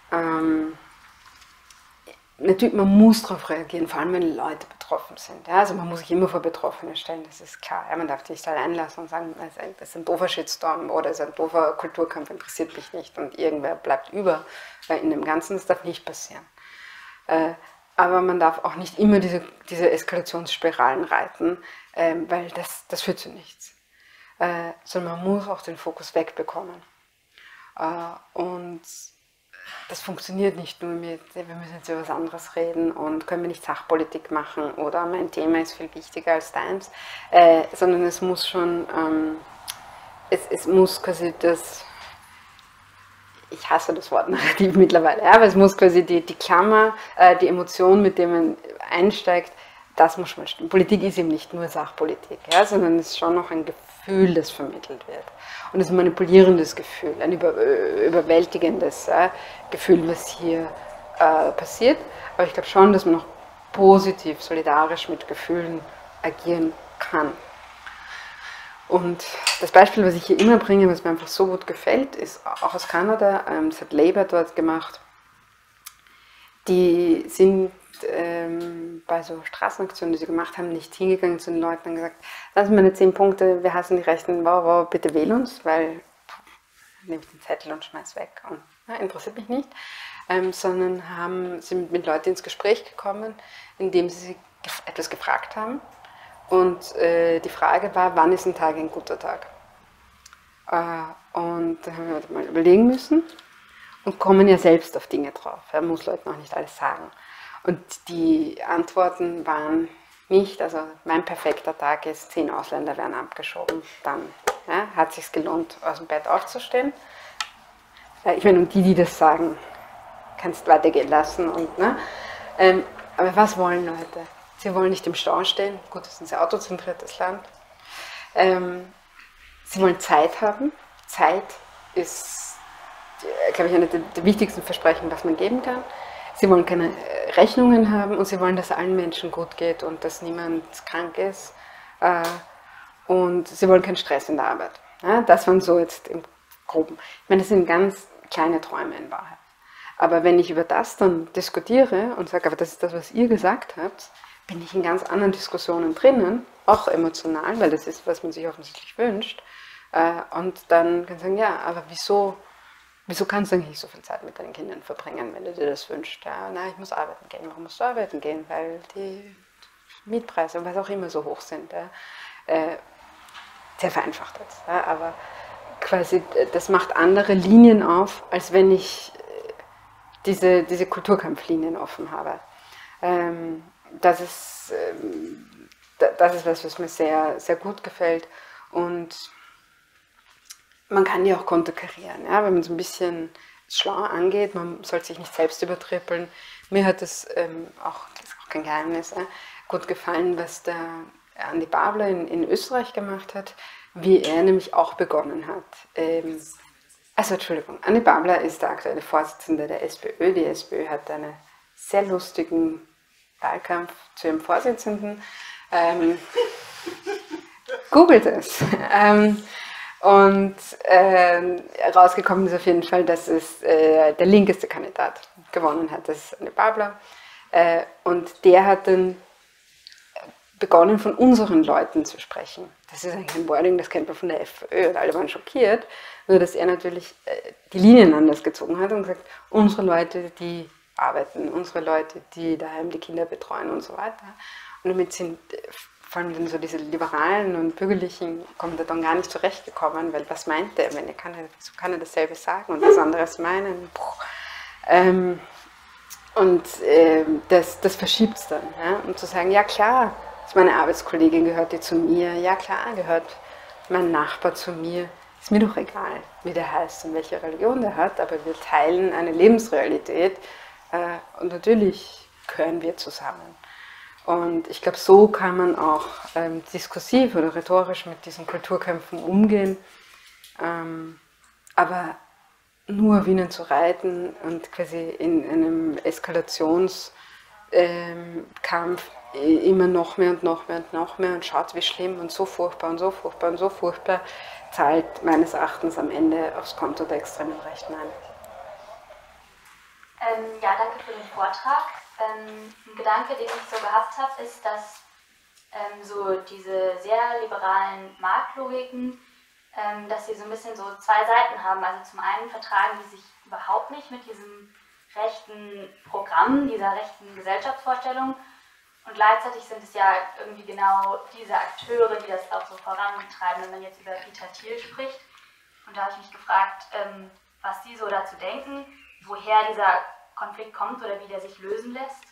F: natürlich, man muss darauf reagieren, vor allem wenn Leute betroffen sind. Ja? Also man muss sich immer vor Betroffene stellen, das ist klar. Ja? Man darf sich nicht allein lassen und sagen, das ist ein doofer Shitstorm oder das ist ein doofer Kulturkampf, interessiert mich nicht und irgendwer bleibt über. Weil in dem Ganzen, das darf nicht passieren. Aber man darf auch nicht immer diese Eskalationsspiralen reiten, weil das führt zu nichts. sondern man muss auch den Fokus wegbekommen. Und das funktioniert nicht nur mit, wir müssen jetzt über was anderes reden und können wir nicht Sachpolitik machen oder mein Thema ist viel wichtiger als deins, sondern es muss schon, es muss quasi das, ich hasse das Wort Narrativ mittlerweile, ja, aber es muss quasi die Klammer, die Emotion, mit der man einsteigt, das muss schon stimmen. Politik ist eben nicht nur Sachpolitik, ja, sondern es ist schon noch ein Gefühl, das vermittelt wird. Und es ist ein manipulierendes Gefühl, ein überwältigendes Gefühl, was hier passiert. Aber ich glaube schon, dass man noch positiv, solidarisch mit Gefühlen agieren kann. Und das Beispiel, was ich hier immer bringe, was mir einfach so gut gefällt, ist auch aus Kanada, das hat Labour dort gemacht. Die sind bei so Straßenaktionen, die sie gemacht haben, nicht hingegangen zu den Leuten und gesagt, das sind meine 10 Punkte, wir hassen die Rechten, wow, bitte wähl uns, weil nehme ich den Zettel und schmeiß weg und interessiert mich nicht, sondern sind mit Leuten ins Gespräch gekommen, indem sie etwas gefragt haben. Und die Frage war, wann ist ein Tag ein guter Tag? Und da haben wir mal überlegen müssen und kommen ja selbst auf Dinge drauf. Man muss Leuten auch nicht alles sagen. Und die Antworten waren nicht, also mein perfekter Tag ist, 10 Ausländer werden abgeschoben. Dann hat es sich gelohnt, aus dem Bett aufzustehen. Ich meine, die das sagen, kannst du weitergehen lassen. Und, ne? Aber was wollen Leute? Sie wollen nicht im Stau stehen. Gut, das ist ein sehr autozentriertes Land. Sie wollen Zeit haben. Zeit ist, glaube ich, eine der wichtigsten Versprechen, was man geben kann. Sie wollen keine Rechnungen haben und sie wollen, dass allen Menschen gut geht und dass niemand krank ist. Und sie wollen keinen Stress in der Arbeit. Ja, das waren so jetzt im Groben. Ich meine, das sind ganz kleine Träume in Wahrheit. Aber wenn ich über das dann diskutiere und sage, aber das ist das, was ihr gesagt habt, bin ich in ganz anderen Diskussionen drinnen, auch emotional, weil das ist, was man sich offensichtlich wünscht. Und dann kann ich sagen, ja, aber wieso kannst du eigentlich nicht so viel Zeit mit deinen Kindern verbringen, wenn du dir das wünschst? Ja, na, ich muss arbeiten gehen. Warum musst du arbeiten gehen? Weil die Mietpreise und was auch immer so hoch sind. Ja. Sehr vereinfacht jetzt. Ja, aber quasi, das macht andere Linien auf, als wenn ich diese Kulturkampflinien offen habe. Das ist was mir sehr, sehr gut gefällt. Und man kann die auch konterkarieren, ja, wenn man so ein bisschen schlau angeht, man soll sich nicht selbst übertrippeln. Mir hat es das ist auch kein Geheimnis, gut gefallen, was der Andi Babler in Österreich gemacht hat, wie er nämlich auch begonnen hat. Entschuldigung, Andi Babler ist der aktuelle Vorsitzende der SPÖ. Die SPÖ hat einen sehr lustigen Wahlkampf zu ihrem Vorsitzenden. Googelt es. Und rausgekommen ist auf jeden Fall, dass es der linkeste Kandidat gewonnen hat. Das ist Andi Babler. Und der hat dann begonnen, von unseren Leuten zu sprechen. Das ist eigentlich ein Wording, das kennt man von der FPÖ und alle waren schockiert. Nur, dass er natürlich die Linien anders gezogen hat und gesagt, unsere Leute, die arbeiten, unsere Leute, die daheim die Kinder betreuen und so weiter. Und damit sind vor allem dann so diese Liberalen und Bürgerlichen kommen da dann gar nicht zurechtgekommen, weil was meint der, wieso kann er dasselbe sagen und was anderes meinen? Das verschiebt es dann. Ja? Und zu sagen, ja klar, meine Arbeitskollegin gehört die zu mir, ja klar, gehört mein Nachbar zu mir, ist mir doch egal, wie der heißt und welche Religion der hat, aber wir teilen eine Lebensrealität und natürlich gehören wir zusammen. Und ich glaube, so kann man auch diskursiv oder rhetorisch mit diesen Kulturkämpfen umgehen, aber nur auf ihnen zu reiten und quasi in einem Eskalationskampf immer noch mehr und noch mehr und noch mehr und schaut, wie schlimm und so furchtbar und so furchtbar und so furchtbar, zahlt meines Erachtens am Ende aufs Konto der extremen Rechten ein.
I: Ja, danke für den Vortrag. Ein Gedanke, den ich so gehabt habe, ist, dass so diese sehr liberalen Marktlogiken, dass sie so ein bisschen so 2 Seiten haben. Also zum einen vertragen die sich überhaupt nicht mit diesem rechten Programm, dieser rechten Gesellschaftsvorstellung. Und gleichzeitig sind es ja irgendwie genau diese Akteure, die das auch so vorantreiben, wenn man jetzt über Peter Thiel spricht. Und da habe ich mich gefragt, was Sie so dazu denken, woher dieser Konflikt kommt oder wie der sich lösen lässt.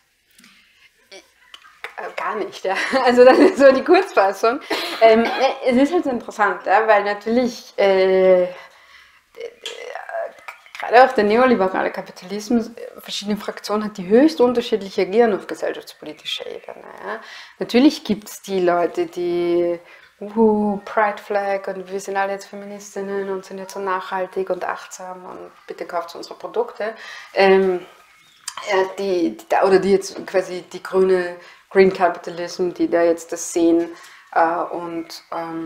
F: Gar nicht, ja. Also das ist so die Kurzfassung. Es ist halt so interessant, ja, weil natürlich gerade auch der neoliberale Kapitalismus verschiedene Fraktionen hat, die höchst unterschiedlich agieren auf gesellschaftspolitischer Ebene. Ja. Natürlich gibt es die Leute, die Pride Flag und wir sind alle jetzt Feministinnen und sind jetzt so nachhaltig und achtsam und bitte kauft unsere Produkte. Die jetzt quasi die Green Capitalism, die da jetzt das sehen und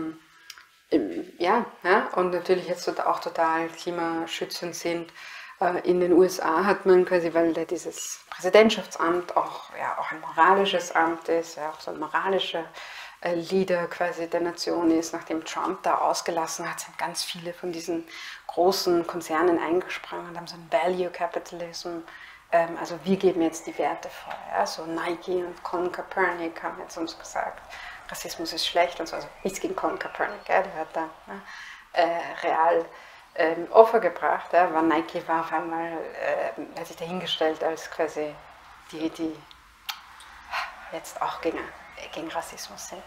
F: und natürlich jetzt auch total klimaschützend sind. In den USA hat man quasi, weil da dieses Präsidentschaftsamt auch ein moralisches Amt ist, ja, auch so ein moralischer Leader quasi der Nation ist, nachdem Trump da ausgelassen hat, sind ganz viele von diesen großen Konzernen eingesprungen und haben so ein Value Capitalism. Also wir geben jetzt die Werte vor. Ja? So Nike und Colin Kaepernick haben jetzt uns gesagt, Rassismus ist schlecht und so. Also nichts gegen Colin Kaepernick, der hat da real Opfer gebracht. Weil Nike war auf einmal, hat sich dahingestellt als quasi die jetzt auch gegen Rassismus sind.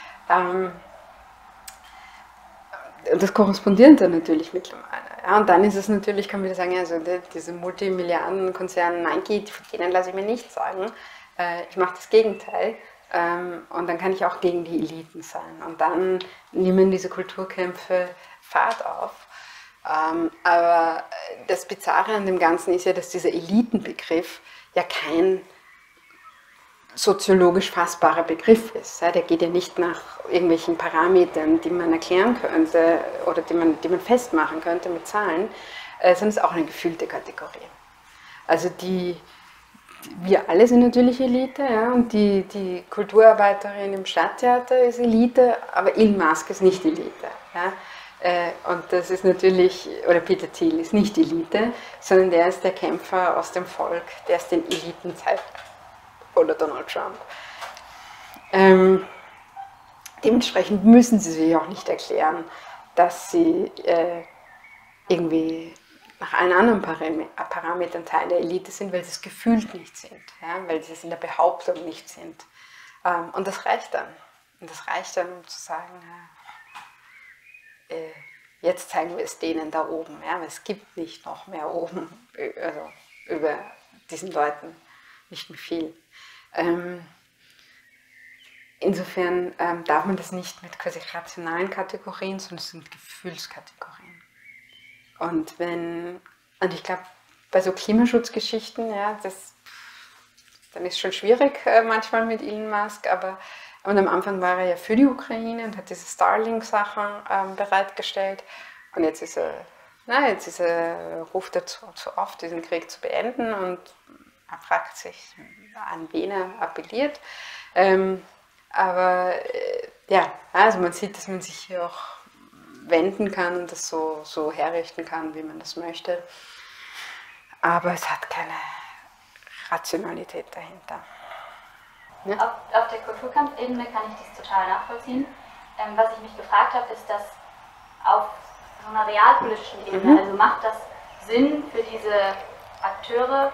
F: Und das korrespondiert dann natürlich mittlerweile. Ja, und dann ist es natürlich, kann man wieder sagen, also diese Multimilliardenkonzerne Nike, von denen lasse ich mir nichts sagen. Ich mache das Gegenteil. Und dann kann ich auch gegen die Eliten sein. Und dann nehmen diese Kulturkämpfe Fahrt auf. Aber das Bizarre an dem Ganzen ist ja, dass dieser Elitenbegriff ja kein soziologisch fassbarer Begriff ist. Der geht ja nicht nach irgendwelchen Parametern, die man erklären könnte oder die man festmachen könnte mit Zahlen, sondern es ist auch eine gefühlte Kategorie. Also wir alle sind natürlich Elite, ja, und die Kulturarbeiterin im Stadttheater ist Elite, aber Elon Musk ist nicht Elite. Ja. Und das ist natürlich, oder Peter Thiel ist nicht Elite, sondern der ist der Kämpfer aus dem Volk, der es den Eliten zeigt. Oder Donald Trump. Dementsprechend müssen sie sich auch nicht erklären, dass sie irgendwie nach allen anderen Parametern Teil der Elite sind, weil sie es gefühlt nicht sind, ja, weil sie es in der Behauptung nicht sind. Und das reicht dann. Und das reicht dann, um zu sagen, jetzt zeigen wir es denen da oben. Ja, weil es gibt nicht noch mehr oben, also über diesen Leuten nicht mehr viel. Insofern darf man das nicht mit quasi rationalen Kategorien, sondern es sind Gefühlskategorien. Und ich glaube, bei so Klimaschutzgeschichten, ja, dann ist es schon schwierig manchmal mit Elon Musk, und am Anfang war er ja für die Ukraine und hat diese Starlink-Sachen bereitgestellt. Und jetzt ruft er dazu auf, diesen Krieg zu beenden, und er fragt sich, an wen er appelliert. Also man sieht, dass man sich hier auch wenden kann und das so herrichten kann, wie man das möchte. Aber es hat keine Rationalität dahinter. Ja?
I: Auf der Kulturkampfebene kann ich das total nachvollziehen. Was ich mich gefragt habe, ist, dass auf so einer realpolitischen Ebene, also macht das Sinn für diese Akteure,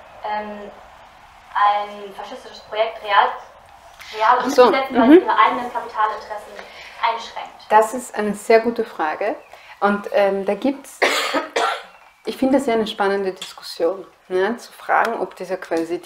I: ein faschistisches Projekt real umzusetzen, weil es ihre eigenen Kapitalinteressen einschränkt?
F: Das ist eine sehr gute Frage. Und da gibt es, ich finde das ja eine spannende Diskussion, ne, zu fragen, ob dieser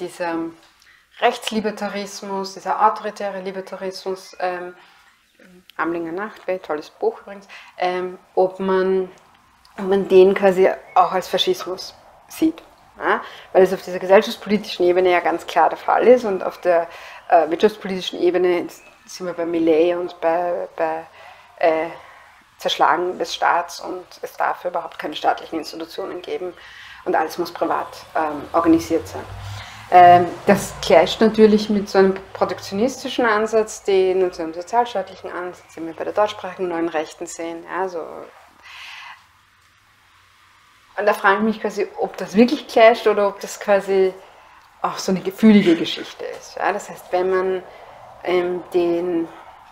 F: Rechtslibertarismus, dieser autoritäre Libertarismus, Amlinger Nachtwelt, tolles Buch übrigens, ob man den quasi auch als Faschismus sieht. Ja, weil es auf dieser gesellschaftspolitischen Ebene ja ganz klar der Fall ist, und auf der wirtschaftspolitischen Ebene sind wir bei Millet und bei Zerschlagen des Staats, und es darf überhaupt keine staatlichen Institutionen geben und alles muss privat organisiert sein. Das clasht natürlich mit so einem protektionistischen Ansatz, und so einem sozialstaatlichen Ansatz, den wir bei der deutschsprachigen Neuen Rechten sehen. Ja, so. Und da frage ich mich quasi, ob das wirklich clasht oder ob das quasi auch so eine gefühlige Geschichte ist. Ja? Das heißt, wenn man den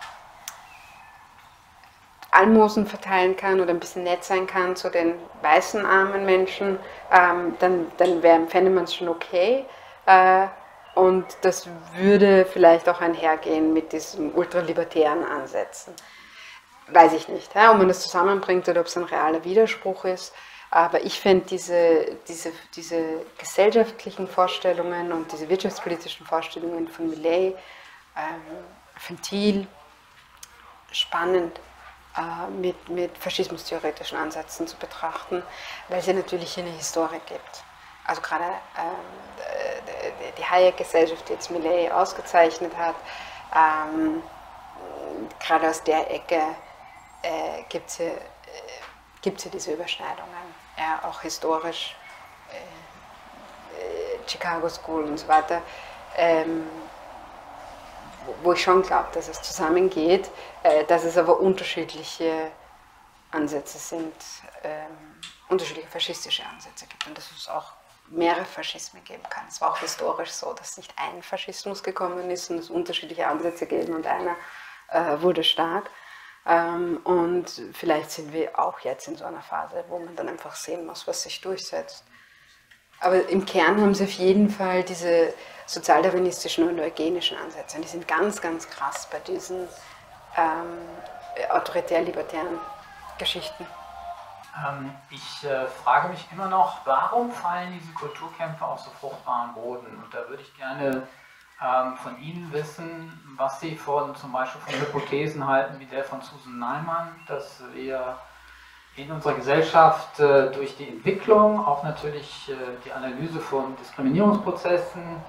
F: Almosen verteilen kann oder ein bisschen nett sein kann zu den weißen armen Menschen, dann fände man es schon okay. Und das würde vielleicht auch einhergehen mit diesen ultralibertären Ansätzen. Weiß ich nicht, ob man das zusammenbringt oder ob es ein realer Widerspruch ist. Aber ich fände diese gesellschaftlichen Vorstellungen und diese wirtschaftspolitischen Vorstellungen von Millet, von Thiel, spannend mit faschismustheoretischen Ansätzen zu betrachten, weil es ja natürlich eine Historie gibt. Also gerade die Hayek-Gesellschaft, die jetzt Millet ausgezeichnet hat, gerade aus der Ecke gibt es ja diese Überschneidungen, ja, auch historisch, Chicago School und so weiter, wo ich schon glaube, dass es zusammengeht, dass es aber unterschiedliche Ansätze sind, unterschiedliche faschistische Ansätze gibt und dass es auch mehrere Faschismen geben kann. Es war auch historisch so, dass nicht ein Faschismus gekommen ist und es unterschiedliche Ansätze geben und einer wurde stark. Und vielleicht sind wir auch jetzt in so einer Phase, wo man dann einfach sehen muss, was sich durchsetzt. Aber im Kern haben sie auf jeden Fall diese sozialdarwinistischen und eugenischen Ansätze. Und die sind ganz, ganz krass bei diesen autoritär-libertären Geschichten.
G: Ich frage mich immer noch, warum fallen diese Kulturkämpfe auf so fruchtbaren Boden? Und da würde ich gerne von Ihnen wissen, was Sie zum Beispiel von Hypothesen halten, wie der von Susan Neiman, dass wir in unserer Gesellschaft durch die Entwicklung, auch natürlich die Analyse von Diskriminierungsprozessen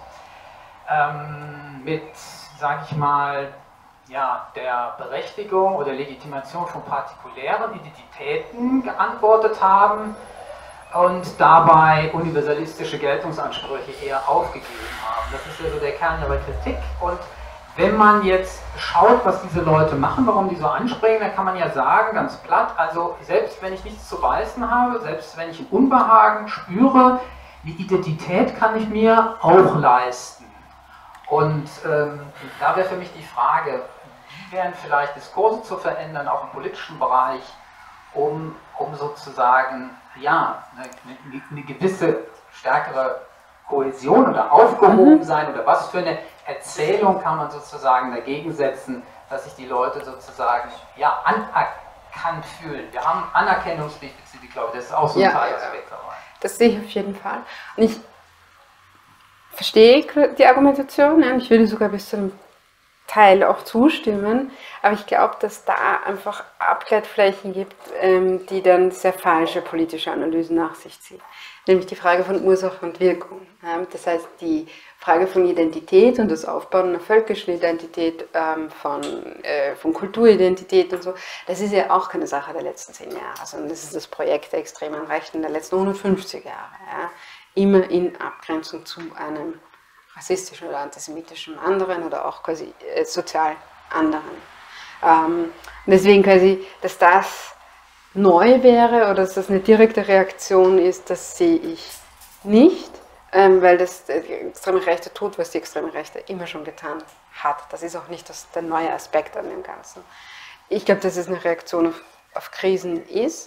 G: mit, sage ich mal, ja, der Berechtigung oder Legitimation von partikulären Identitäten geantwortet haben und dabei universalistische Geltungsansprüche eher aufgegeben haben. Das ist ja so der Kern ihrer Kritik. Und wenn man jetzt schaut, was diese Leute machen, warum die so anspringen, dann kann man ja sagen, ganz platt, also selbst wenn ich nichts zu beißen habe, selbst wenn ich ein Unbehagen spüre, die Identität kann ich mir auch leisten. Und da wäre für mich die Frage, wie wären vielleicht Diskurse zu verändern, auch im politischen Bereich, um sozusagen ja, eine gewisse stärkere Kohäsion oder Aufgehobensein oder was für eine Erzählung kann man sozusagen dagegen setzen, dass sich die Leute sozusagen ja, anerkannt fühlen. Wir haben Anerkennungsdefizite, glaube ich, das ist auch so ein Teilaspekt dabei.
F: Das sehe ich auf jeden Fall. Und ich verstehe die Argumentation, ich würde sogar bis zu einem Teil auch zustimmen, aber ich glaube, dass da einfach Abgleitflächen gibt, die dann sehr falsche politische Analysen nach sich ziehen. Nämlich die Frage von Ursache und Wirkung. Das heißt, die Frage von Identität und das Aufbauen einer völkischen Identität, von Kulturidentität und so, das ist ja auch keine Sache der letzten 10 Jahre, sondern das ist das Projekt der extremen Rechten der letzten 150 Jahre. Ja. Immer in Abgrenzung zu einem rassistischen oder antisemitischen anderen oder auch quasi sozial anderen. Deswegen quasi, dass das neu wäre oder dass das eine direkte Reaktion ist, das sehe ich nicht, weil das die extreme Rechte tut, was die extreme Rechte immer schon getan hat. Das ist auch nicht der neue Aspekt an dem Ganzen. Ich glaube, dass es eine Reaktion auf Krisen ist.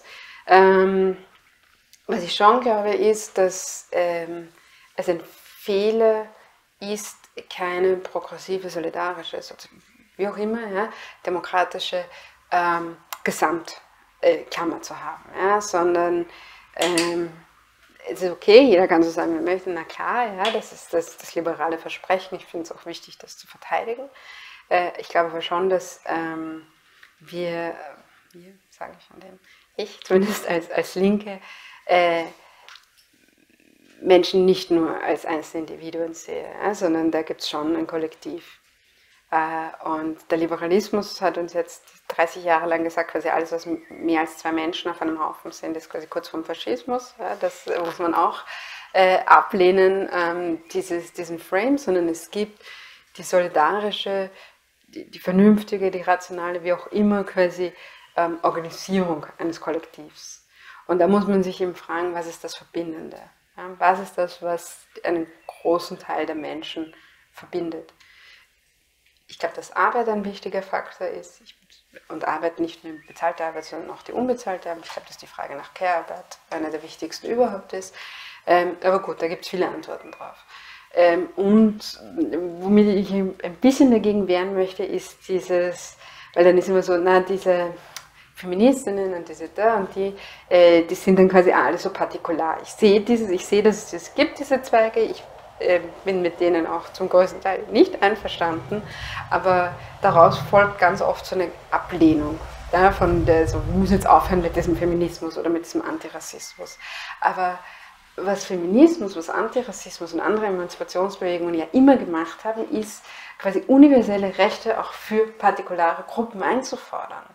F: Was ich schon glaube, ist, dass es ein Fehler ist, keine progressive, solidarische, wie auch immer, ja, demokratische Gesamtklammer zu haben, ja, sondern es ist okay, jeder kann so sagen, wie er möchte, na klar, ja, das ist das liberale Versprechen, ich finde es auch wichtig, das zu verteidigen. Ich glaube aber schon, dass wir sage ich von dem, ich zumindest als Linke, Menschen nicht nur als einzelne Individuen sehe, ja, sondern da gibt es schon ein Kollektiv. Und der Liberalismus hat uns jetzt 30 Jahre lang gesagt, quasi alles, was mehr als 2 Menschen auf einem Haufen sind, ist quasi kurz vorm Faschismus. Ja, das muss man auch ablehnen, diesen Frame, sondern es gibt die solidarische, die vernünftige, die rationale, wie auch immer quasi Organisierung eines Kollektivs. Und da muss man sich eben fragen, was ist das Verbindende? Ja, was ist das, was einen großen Teil der Menschen verbindet? Ich glaube, dass Arbeit ein wichtiger Faktor ist. Und Arbeit nicht nur bezahlte Arbeit, sondern auch die unbezahlte Arbeit. Ich glaube, dass die Frage nach Care-Arbeit eine der wichtigsten überhaupt ist. Aber gut, da gibt es viele Antworten drauf. Und womit ich ein bisschen dagegen wehren möchte, ist dieses, weil dann ist immer so, na, diese Feministinnen und diese da und die sind dann quasi alle so partikular. Ich sehe, dass es gibt, diese Zweige. Ich bin mit denen auch zum größten Teil nicht einverstanden, aber daraus folgt ganz oft so eine Ablehnung. Ja, von der, so, wir müssen jetzt aufhören mit diesem Feminismus oder mit diesem Antirassismus. Aber was Feminismus, was Antirassismus und andere Emanzipationsbewegungen ja immer gemacht haben, ist quasi universelle Rechte auch für partikulare Gruppen einzufordern.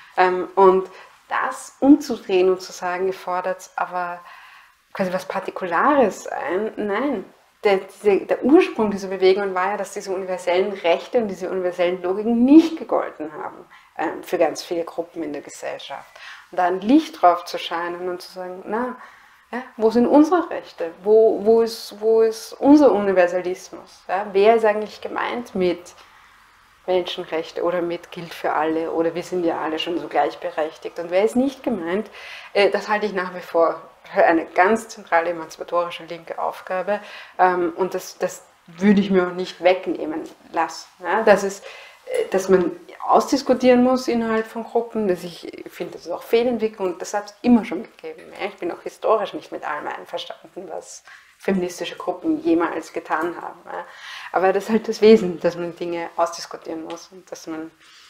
F: Und das umzudrehen und zu sagen, ihr fordert aber quasi was Partikulares ein, nein. Der Ursprung dieser Bewegung war ja, dass diese universellen Rechte und diese universellen Logiken nicht gegolten haben für ganz viele Gruppen in der Gesellschaft. Und da ein Licht drauf zu scheinen und zu sagen, na, ja, wo sind unsere Rechte? Wo ist unser Universalismus? Ja, wer ist eigentlich gemeint mit Menschenrechte oder mit gilt für alle oder wir sind ja alle schon so gleichberechtigt? Und wer ist nicht gemeint? Das halte ich nach wie vor für eine ganz zentrale emanzipatorische linke Aufgabe und das würde ich mir auch nicht wegnehmen lassen. Ja, dass man ausdiskutieren muss innerhalb von Gruppen, dass ich finde, das ist auch Fehlentwicklung und das hat es immer schon gegeben. Ja, ich bin auch historisch nicht mit allem einverstanden, was feministische Gruppen jemals getan haben. Ja. Aber das ist halt das Wesen, dass man Dinge ausdiskutieren muss und dass man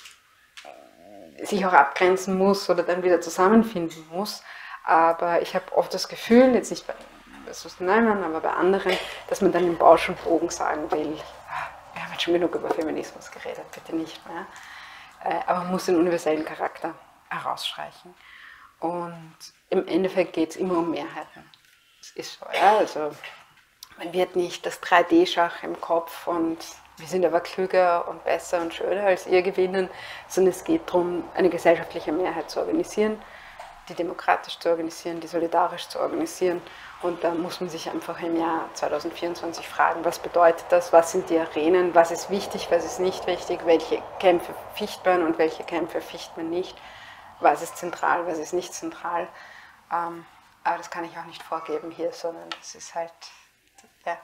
F: sich auch abgrenzen muss oder dann wieder zusammenfinden muss. Aber ich habe oft das Gefühl, jetzt nicht bei Susan Neumann, aber bei anderen, dass man dann im Bausch und Bogen sagen will, wir haben jetzt schon genug über Feminismus geredet, bitte nicht mehr. Aber man muss den universellen Charakter herausstreichen. Und im Endeffekt geht es immer um Mehrheiten. Das ist so, ja, also man wird nicht das 3D-Schach im Kopf und wir sind aber klüger und besser und schöner als ihr gewinnen, sondern es geht darum, eine gesellschaftliche Mehrheit zu organisieren, die demokratisch zu organisieren, die solidarisch zu organisieren. Und da muss man sich einfach im Jahr 2024 fragen, was bedeutet das, was sind die Arenen, was ist wichtig, was ist nicht wichtig, welche Kämpfe ficht man und welche Kämpfe ficht man nicht, was ist zentral, was ist nicht zentral. Aber das kann ich auch nicht vorgeben hier, sondern das ist halt, ja,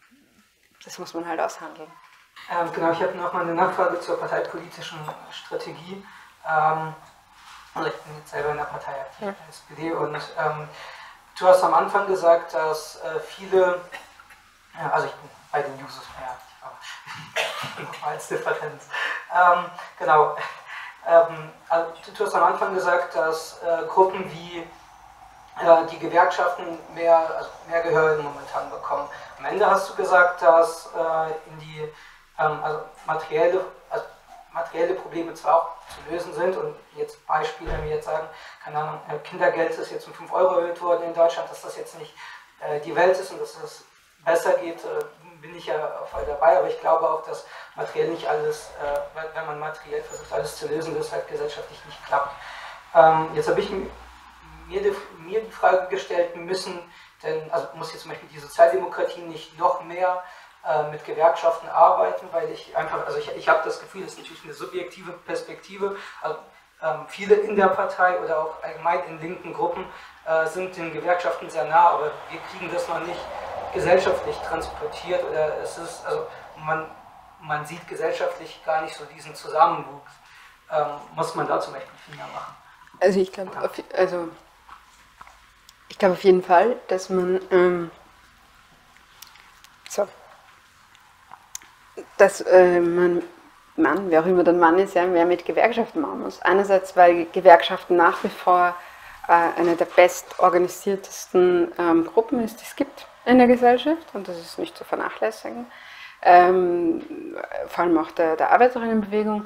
F: das muss man halt aushandeln.
J: Genau, ich habe noch mal eine Nachfrage zur parteipolitischen Strategie. Also ich bin jetzt selber in der Partei aktiv, der SPD, und du hast am Anfang gesagt, dass viele, also ich bin bei den Jusos mehr aktiv, aber nochmal als Differenz. Genau, also du hast am Anfang gesagt, dass Gruppen wie die Gewerkschaften mehr Gehör momentan bekommen. Am Ende hast du gesagt, dass in die also materielle Probleme zwar auch zu lösen sind, und jetzt Beispiele, wenn wir jetzt sagen, keine Ahnung, Kindergeld ist jetzt um 5 € erhöht worden in Deutschland, dass das jetzt nicht die Welt ist und dass es besser geht, bin ich ja voll dabei, aber ich glaube auch, dass materiell nicht alles, wenn man materiell versucht alles zu lösen, das halt gesellschaftlich nicht klappt. Jetzt habe ich mir die Frage gestellt, muss jetzt zum Beispiel die Sozialdemokratie nicht noch mehr mit Gewerkschaften arbeiten, weil ich einfach, also ich habe das Gefühl, das ist natürlich eine subjektive Perspektive, also, viele in der Partei oder auch allgemein in linken Gruppen sind den Gewerkschaften sehr nah, aber wir kriegen das noch nicht gesellschaftlich transportiert, oder es ist, also man sieht gesellschaftlich gar nicht so diesen Zusammenwuchs. Muss man da zum Beispiel viel mehr machen?
F: Also ich glaube auf jeden Fall, dass man wer auch immer der Mann ist, ja, mehr mit Gewerkschaften machen muss. Einerseits, weil Gewerkschaften nach wie vor eine der bestorganisiertesten Gruppen ist, die es gibt in der Gesellschaft, und das ist nicht zu vernachlässigen. Vor allem auch der Arbeiterinnenbewegung.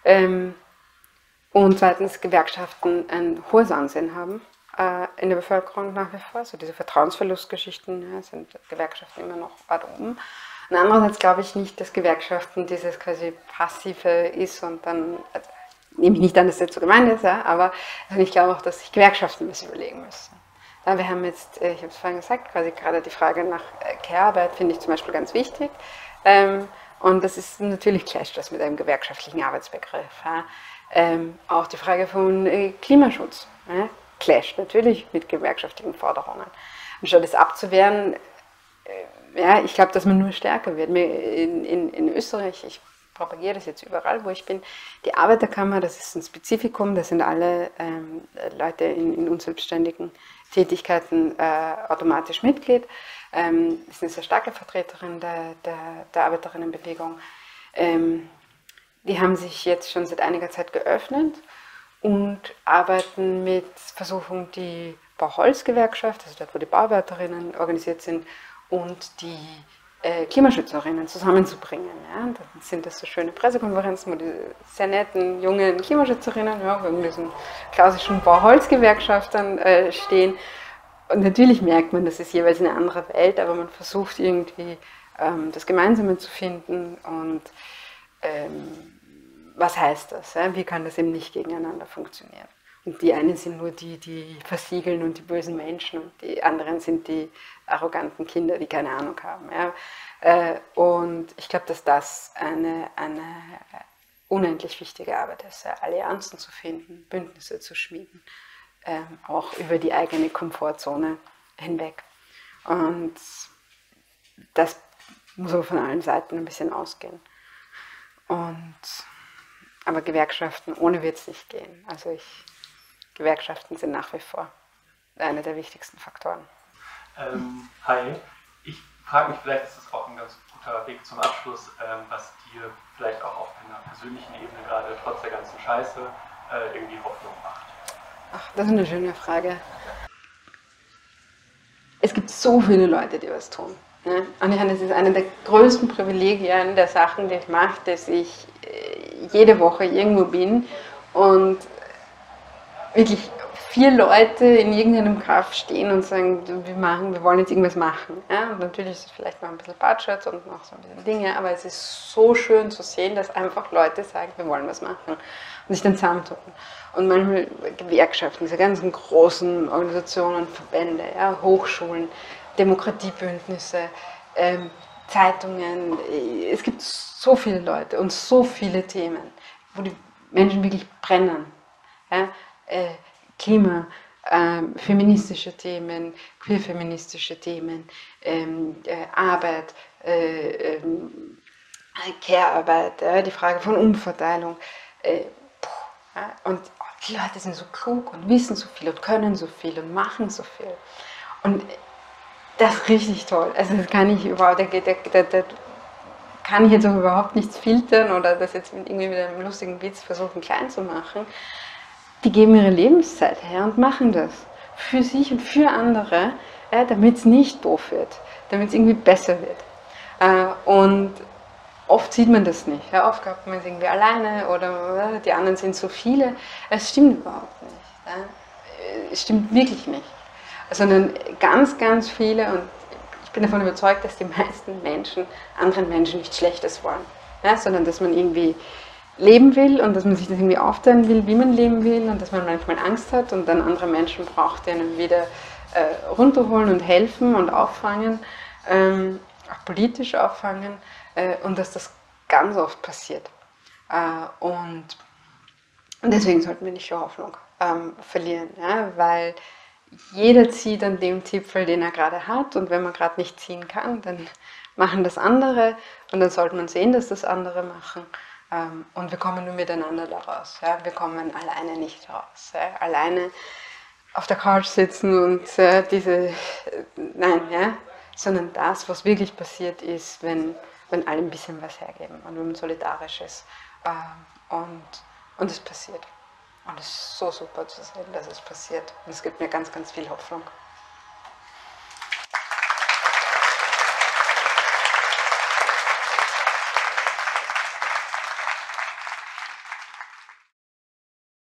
F: Und zweitens, Gewerkschaften ein hohes Ansehen haben in der Bevölkerung nach wie vor. So diese Vertrauensverlustgeschichten, ja, sind Gewerkschaften immer noch weit oben. Und andererseits glaube ich nicht, dass Gewerkschaften dieses quasi Passive ist und dann, nehme ich nicht an, dass das jetzt so gemeint ist, ja, aber ich glaube auch, dass sich Gewerkschaften ein bisschen überlegen müssen. Da wir haben jetzt, ich habe es vorhin gesagt, quasi gerade die Frage nach Care-Arbeit finde ich zum Beispiel ganz wichtig. Und das ist natürlich clasht das mit einem gewerkschaftlichen Arbeitsbegriff. Auch die Frage von Klimaschutz clasht natürlich mit gewerkschaftlichen Forderungen. Anstatt es abzuwehren, ja, ich glaube, dass man nur stärker wird. In Österreich, ich propagiere das jetzt überall, wo ich bin, die Arbeiterkammer, das ist ein Spezifikum, da sind alle Leute in unselbstständigen Tätigkeiten automatisch Mitglied. Ist eine sehr starke Vertreterin der Arbeiterinnenbewegung. Die haben sich jetzt schon seit einiger Zeit geöffnet und arbeiten mit Versuchung, die Bauholzgewerkschaft, also dort, wo die Bauarbeiterinnen organisiert sind, und die Klimaschützerinnen zusammenzubringen. Ja. Dann sind das so schöne Pressekonferenzen, wo die sehr netten, jungen Klimaschützerinnen wegen diesen klassischen Bauholzgewerkschaftern stehen. Und natürlich merkt man, das ist jeweils eine andere Welt, aber man versucht irgendwie das Gemeinsame zu finden und was heißt das? Ja? Wie kann das eben nicht gegeneinander funktionieren? Und die einen sind nur die versiegeln und die bösen Menschen und die anderen sind die arroganten Kinder, die keine Ahnung haben. Ja? Und ich glaube, dass das eine unendlich wichtige Arbeit ist, ja? Allianzen zu finden, Bündnisse zu schmieden, auch über die eigene Komfortzone hinweg. Und das muss aber von allen Seiten ein bisschen ausgehen. Aber Gewerkschaften, ohne wird es nicht gehen. Also Gewerkschaften sind nach wie vor einer der wichtigsten Faktoren.
K: Hi, ich frage mich, vielleicht ist das auch ein ganz guter Weg zum Abschluss, was dir vielleicht auch auf einer persönlichen Ebene gerade trotz der ganzen Scheiße irgendwie Hoffnung macht.
F: Ach, das ist eine schöne Frage. Es gibt so viele Leute, die was tun. Ne? Und ich meine, das ist eine der größten Privilegien der Sachen, die ich mache, dass ich jede Woche irgendwo bin und wirklich 4 Leute in irgendeinem Kaff stehen und sagen, wir wollen jetzt irgendwas machen. Ja? Und natürlich ist es vielleicht noch ein bisschen Budget und noch so ein bisschen Dinge, aber es ist so schön zu sehen, dass einfach Leute sagen, wir wollen was machen und sich dann zusammentun. Und manchmal Gewerkschaften, diese ganzen großen Organisationen, Verbände, ja, Hochschulen, Demokratiebündnisse, Zeitungen. Es gibt so viele Leute und so viele Themen, wo die Menschen wirklich brennen. Ja? Klima, feministische Themen, queerfeministische Themen, Arbeit, Care-Arbeit, die Frage von Umverteilung. Und die Leute sind so klug und wissen so viel und können so viel und machen so viel. Und das ist richtig toll. Also das kann ich überhaupt, da kann ich jetzt auch überhaupt nichts filtern oder das jetzt irgendwie mit einem lustigen Witz versuchen klein zu machen. Die geben ihre Lebenszeit her und machen das für sich und für andere, damit es nicht doof wird, damit es irgendwie besser wird. Und oft sieht man das nicht. Ja, oft glaubt man es irgendwie alleine oder die anderen sind so viele. Es stimmt überhaupt nicht. Ja. Es stimmt wirklich nicht. Sondern ganz, ganz viele, und ich bin davon überzeugt, dass die meisten Menschen anderen Menschen nichts Schlechtes wollen. Ja, sondern dass man irgendwie leben will und dass man sich das irgendwie aufteilen will, wie man leben will und dass man manchmal Angst hat und dann andere Menschen braucht, die einen wieder runterholen und helfen und auffangen, auch politisch auffangen und dass das ganz oft passiert. Und deswegen sollten wir nicht die Hoffnung verlieren, ja, weil jeder zieht an dem Zipfel, den er gerade hat und wenn man gerade nicht ziehen kann, dann machen das andere und dann sollte man sehen, dass das andere machen. Und wir kommen nur miteinander da raus. Ja? Wir kommen alleine nicht raus. Ja? Alleine auf der Couch sitzen und nein, ja? Sondern das, was wirklich passiert ist, wenn alle ein bisschen was hergeben und wenn man solidarisch ist. Und es passiert. Und es ist so super zu sehen, dass es passiert. Und es gibt mir ganz, ganz viel Hoffnung.